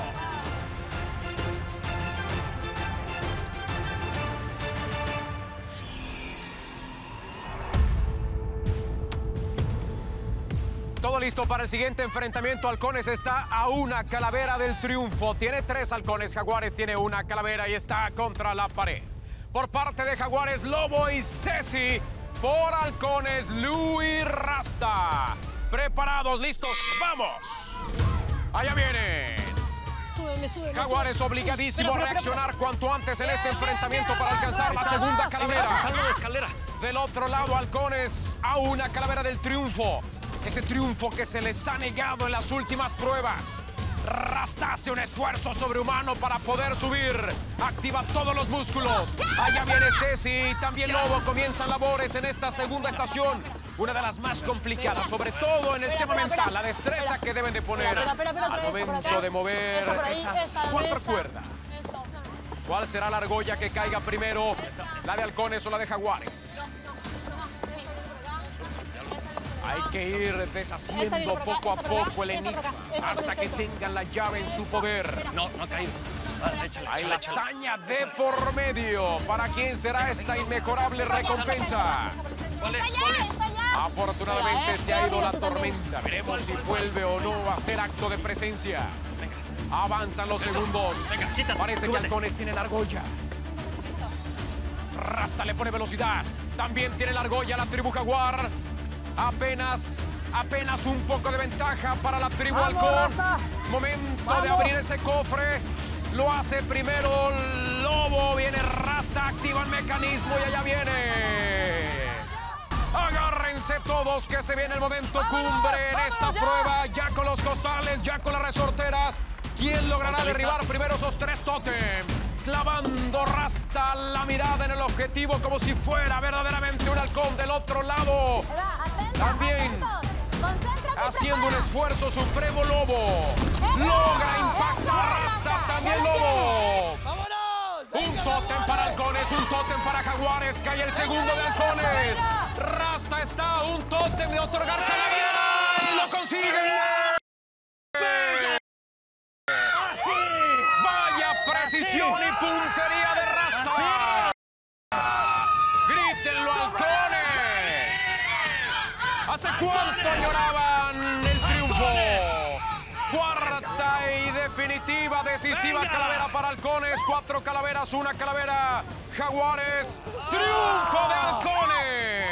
Speaker 6: Todo listo para el siguiente enfrentamiento. Halcones está a una calavera del triunfo. Tiene tres halcones. Jaguares tiene una calavera y está contra la pared. Por parte de Jaguares, Lobo y Ceci. Por Halcones, Luis Rasta. Preparados, listos, ¡vamos! Allá vienen.
Speaker 21: Súbeme, súbeme.
Speaker 6: Jaguares obligadísimo a reaccionar cuanto antes en este enfrentamiento para alcanzar la segunda calavera.
Speaker 8: Salgo de escalera.
Speaker 6: Del otro lado, Halcones a una calavera del triunfo. Ese triunfo que se les ha negado en las últimas pruebas. Rasta hace un esfuerzo sobrehumano para poder subir. Activa todos los músculos. Allá viene Ceci. También Lobo. Comienzan labores en esta segunda estación. Una de las más complicadas, sobre todo en el tema mental. La destreza que deben de poner al momento de mover esas cuatro cuerdas. ¿Cuál será la argolla que caiga primero? ¿La de Halcones o la de Jaguares? Hay que ir deshaciendo poco a poco el enigma hasta que tengan la llave en su poder.
Speaker 8: No, no ha caído. Ah, échale,
Speaker 6: Hay
Speaker 8: échale,
Speaker 6: la
Speaker 8: échale.
Speaker 6: hazaña de por medio. ¿Para quién será esta inmejorable recompensa?
Speaker 8: ¿Cuál es? ¿Cuál es?
Speaker 6: Afortunadamente se ha ido la tormenta. Veremos si vuelve o no a hacer acto de presencia. Avanzan los segundos. Parece que Halcones tiene la argolla. Rasta le pone velocidad. También tiene la argolla la tribu Jaguar. Apenas, apenas un poco de ventaja para la tribu Halcón. Momento de abrir ese cofre. Lo hace primero Lobo. Viene Rasta, activa el mecanismo y allá viene. Agárrense todos que se viene el momento cumbre en esta prueba. Ya con los costales, ya con las resorteras. ¿Quién logrará derribar primero esos tres tótems? Clavando Rasta la mirada en el objetivo como si fuera verdaderamente un halcón del otro lado. También haciendo un esfuerzo supremo Lobo. Logra impactar Rasta, también Lobo. Un tótem para Halcones, un tótem para Jaguares. Cae el segundo de Halcones. Rasta está a un tótem de otorgar calavera. ¡Y lo consigue! Precisión y puntería de Rasta. ¡Grítenlo, Halcones! ¿Hace cuánto lloraban el triunfo? Cuarta y definitiva, decisiva calavera para Halcones. Cuatro calaveras, una calavera. Jaguares. ¡Triunfo de Halcones!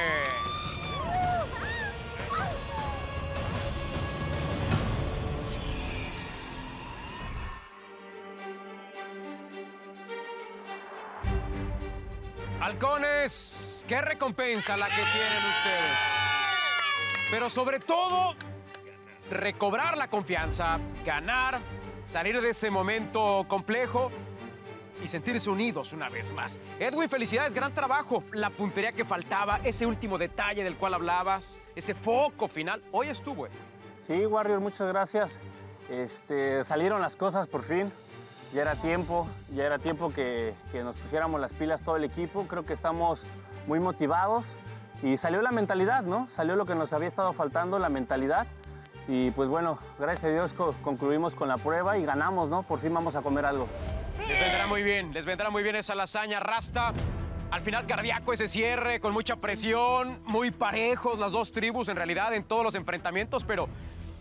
Speaker 6: Halcones, qué recompensa la que tienen ustedes. Pero sobre todo, recobrar la confianza, ganar, salir de ese momento complejo y sentirse unidos una vez más. Edwin, felicidades, gran trabajo. La puntería que faltaba, ese último detalle del cual hablabas, ese foco final, hoy estuvo.
Speaker 20: Sí, Warrior, muchas gracias. Este, salieron las cosas por fin. Ya era tiempo, ya era tiempo que, que nos pusiéramos las pilas todo el equipo. Creo que estamos muy motivados y salió la mentalidad, ¿no? Salió lo que nos había estado faltando, la mentalidad. Y pues bueno, gracias a Dios co concluimos con la prueba y ganamos, ¿no? Por fin vamos a comer algo.
Speaker 6: Les vendrá muy bien, les vendrá muy bien esa lasaña Rasta. Al final cardíaco ese cierre, con mucha presión, muy parejos las dos tribus en realidad en todos los enfrentamientos, pero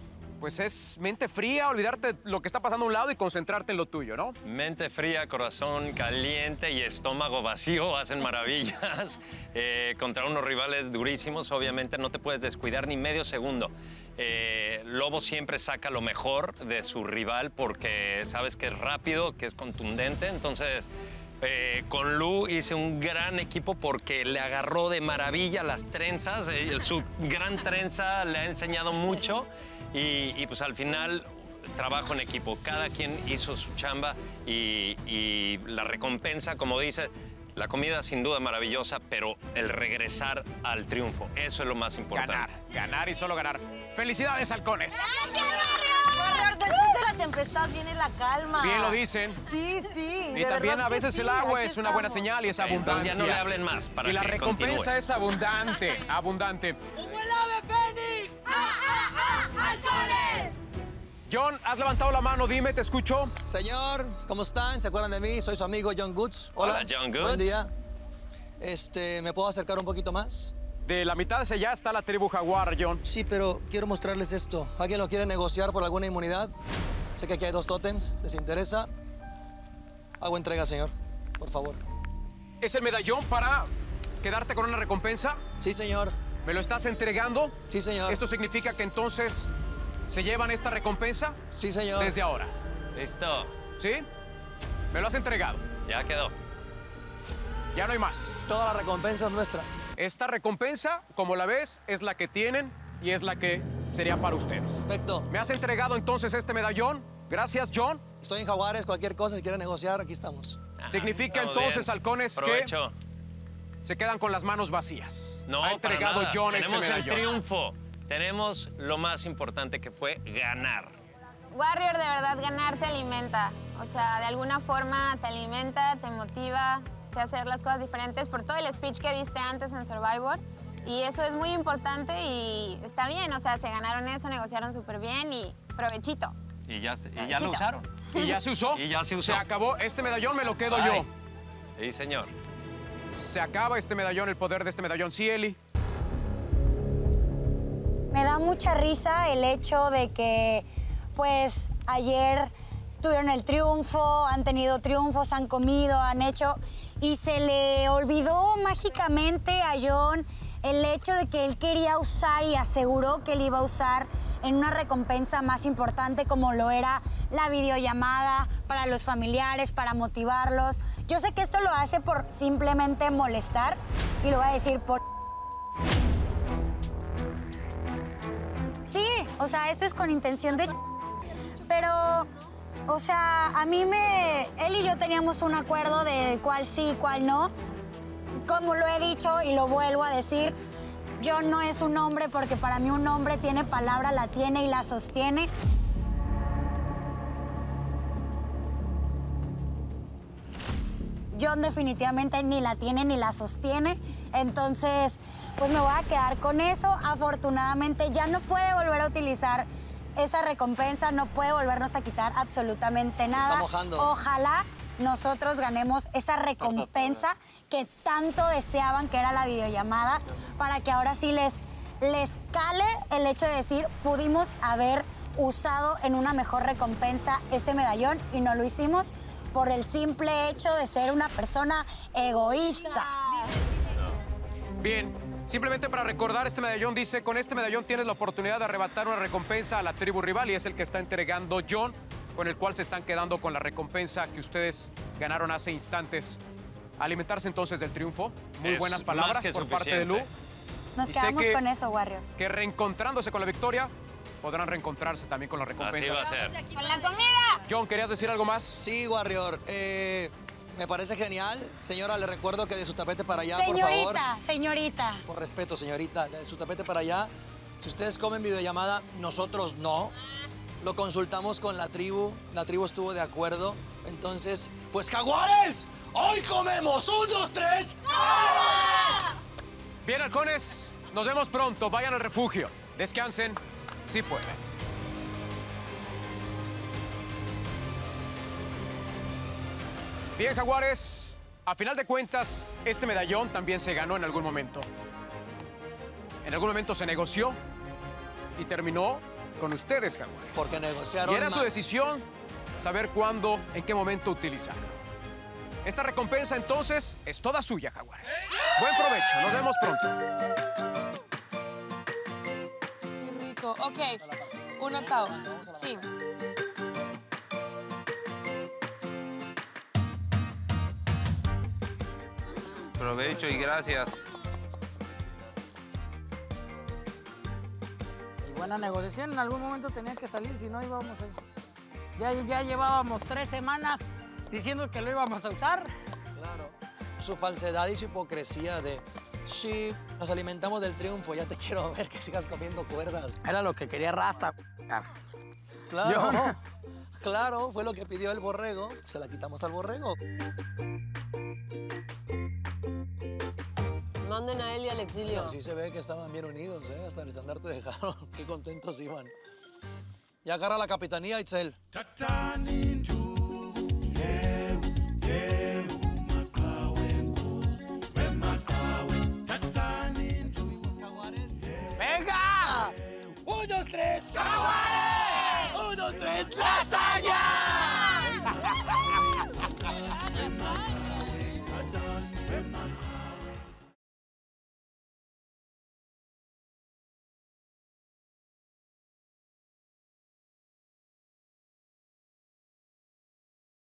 Speaker 6: pues es mente fría, olvidarte lo que está pasando a un lado y concentrarte en lo tuyo, ¿no?
Speaker 12: Mente fría, corazón caliente y estómago vacío hacen maravillas. Eh, contra unos rivales durísimos, obviamente no te puedes descuidar ni medio segundo. Eh, Lobo siempre saca lo mejor de su rival porque sabes que es rápido, que es contundente. Entonces, eh, con Lu hice un gran equipo porque le agarró de maravilla las trenzas. Eh, su gran trenza le ha enseñado mucho. Y, y pues al final, trabajo en equipo. Cada quien hizo su chamba y, y la recompensa, como dice, la comida sin duda maravillosa, pero el regresar al triunfo, eso es lo más importante.
Speaker 6: Ganar, ganar y solo ganar. ¡Felicidades, halcones!
Speaker 21: Warrior, después de la tempestad viene la calma.
Speaker 6: Bien lo dicen.
Speaker 21: Sí, sí.
Speaker 6: Y
Speaker 21: de
Speaker 6: también
Speaker 21: verdad
Speaker 6: a
Speaker 21: que
Speaker 6: veces
Speaker 21: sí,
Speaker 6: el agua
Speaker 21: aquí
Speaker 6: es una buena
Speaker 21: estamos.
Speaker 6: señal y es
Speaker 12: Entonces
Speaker 6: abundancia.
Speaker 12: ya no le hablen más para
Speaker 6: y la
Speaker 12: que
Speaker 6: recompensa
Speaker 12: continúe.
Speaker 6: es abundante, abundante.
Speaker 21: ¡Como el ave fénix! ¡Ah, ah, ah! ¡Halcones!
Speaker 6: John, has levantado la mano, dime, te escucho.
Speaker 3: Señor, ¿cómo están? ¿Se acuerdan de mí? Soy su amigo John Goods. Hola,
Speaker 12: Hola, John Goods.
Speaker 3: Buen día. Este, ¿me puedo acercar un poquito más?
Speaker 6: De la mitad hacia allá está la tribu jaguar, John.
Speaker 3: Sí, pero quiero mostrarles esto. ¿Alguien lo quiere negociar por alguna inmunidad? Sé que aquí hay dos tótems. ¿Les interesa? Hago entrega, señor. Por favor.
Speaker 6: ¿Es el medallón para quedarte con una recompensa?
Speaker 3: Sí, señor.
Speaker 6: ¿Me lo estás entregando?
Speaker 3: Sí, señor.
Speaker 6: ¿Esto significa que entonces se llevan esta recompensa?
Speaker 3: Sí, señor.
Speaker 6: Desde ahora.
Speaker 12: Listo.
Speaker 6: ¿Sí? ¿Me lo has entregado?
Speaker 12: Ya quedó.
Speaker 6: Ya no hay más.
Speaker 3: Toda la recompensa es nuestra.
Speaker 6: Esta recompensa, como la ves, es la que tienen y es la que sería para ustedes.
Speaker 3: Perfecto.
Speaker 6: ¿Me has entregado entonces este medallón? Gracias, John.
Speaker 3: Estoy en Jaguares, cualquier cosa, si quieren negociar, aquí estamos.
Speaker 6: Significa
Speaker 12: estamos
Speaker 6: entonces,
Speaker 12: bien.
Speaker 6: halcones,
Speaker 12: Provecho.
Speaker 6: que se quedan con las manos vacías.
Speaker 12: No,
Speaker 6: ha entregado
Speaker 12: para nada.
Speaker 6: John
Speaker 12: Tenemos
Speaker 6: este
Speaker 12: el
Speaker 6: medallón.
Speaker 12: triunfo. Tenemos lo más importante que fue ganar.
Speaker 10: Warrior, de verdad, ganar te alimenta. O sea, de alguna forma te alimenta, te motiva, te hace ver las cosas diferentes por todo el speech que diste antes en Survivor. Y eso es muy importante y está bien. O sea, se ganaron eso, negociaron súper bien y provechito.
Speaker 12: Y ya, se- y ya
Speaker 10: Provechito.
Speaker 12: lo usaron.
Speaker 6: ¿Y ya se usó?
Speaker 12: Y ya se usó.
Speaker 6: Se acabó. Este medallón me lo quedo
Speaker 12: Ay.
Speaker 6: yo.
Speaker 12: Sí, señor.
Speaker 6: Se acaba este medallón, el poder de este medallón. Sí, Eli.
Speaker 16: Me da mucha risa el hecho de que, pues, ayer tuvieron el triunfo, han tenido triunfos, han comido, han hecho... Y se le olvidó mágicamente a John el hecho de que él quería usar y aseguró que él iba a usar en una recompensa más importante como lo era la videollamada para los familiares, para motivarlos. Yo sé que esto lo hace por simplemente molestar y lo voy a decir por... Sí, o sea, esto es con intención de... Pero, o sea, a mí me... Él y yo teníamos un acuerdo de cuál sí, cuál no. Como lo he dicho y lo vuelvo a decir, John no es un hombre porque para mí un hombre tiene palabra, la tiene y la sostiene. John definitivamente ni la tiene ni la sostiene. Entonces, pues me voy a quedar con eso. Afortunadamente ya no puede volver a utilizar esa recompensa, no puede volvernos a quitar absolutamente nada.
Speaker 3: Se está mojando.
Speaker 16: Ojalá nosotros ganemos esa recompensa que tanto deseaban, que era la videollamada, para que ahora sí les, les cale el hecho de decir, pudimos haber usado en una mejor recompensa ese medallón y no lo hicimos por el simple hecho de ser una persona egoísta.
Speaker 6: Bien, simplemente para recordar, este medallón dice, con este medallón tienes la oportunidad de arrebatar una recompensa a la tribu rival y es el que está entregando John, con el cual se están quedando con la recompensa que ustedes ganaron hace instantes. Alimentarse entonces del triunfo. Muy
Speaker 12: Es
Speaker 6: buenas
Speaker 12: más
Speaker 6: palabras
Speaker 12: que
Speaker 6: por parte de Lu.
Speaker 16: Nos
Speaker 6: Y sé
Speaker 16: quedamos
Speaker 6: que-
Speaker 16: con eso, Warrior.
Speaker 6: Que reencontrándose con la victoria, podrán reencontrarse también con la recompensa.
Speaker 12: Así va a ser.
Speaker 10: ¡Con la comida!
Speaker 6: John, ¿querías decir algo más?
Speaker 3: Sí, Warrior. Eh, me parece genial. Señora, le recuerdo que de su tapete para allá, por favor.
Speaker 16: Señorita, señorita.
Speaker 3: Por respeto, señorita, de su tapete para allá. Si ustedes comen videollamada, nosotros no. Lo consultamos con la tribu. La tribu estuvo de acuerdo. Entonces, pues ¡Jaguares! ¡Hoy comemos! ¡Un, dos, tres!
Speaker 6: Bien, halcones, nos vemos pronto. Vayan al refugio. Descansen, si pueden. Bien, jaguares, a final de cuentas, este medallón también se ganó en algún momento. En algún momento se negoció y terminó con ustedes, Jaguares.
Speaker 3: Porque negociaron
Speaker 6: Y era su
Speaker 3: mal.
Speaker 6: decisión saber cuándo, en qué momento utilizarlo. Esta recompensa, entonces, es toda suya, Jaguares. Buen provecho. Nos vemos pronto.
Speaker 7: Qué rico. Ok, un octavo. Sí.
Speaker 14: Provecho y gracias.
Speaker 17: Y buena negociación, en algún momento tenía que salir, si no íbamos a... Ya, ya llevábamos tres semanas diciendo que lo íbamos a usar.
Speaker 3: Claro. Su falsedad y su hipocresía de, sí, nos alimentamos del triunfo, ya te quiero ver que sigas comiendo cuerdas.
Speaker 17: Era lo que quería Rasta.
Speaker 3: Claro,
Speaker 17: Yo-
Speaker 3: claro, fue lo que pidió el borrego, se la quitamos al borrego.
Speaker 13: Manden a él y al exilio.
Speaker 3: Pero sí se ve que estaban bien unidos, ¿eh? Hasta el estandarte dejaron, qué contentos iban. Y agarra la capitanía, Itzel.
Speaker 17: ¡Venga! ¡Un, dos, tres! ¡Jaguares! ¡Un, dos, tres! ¡Lasaña!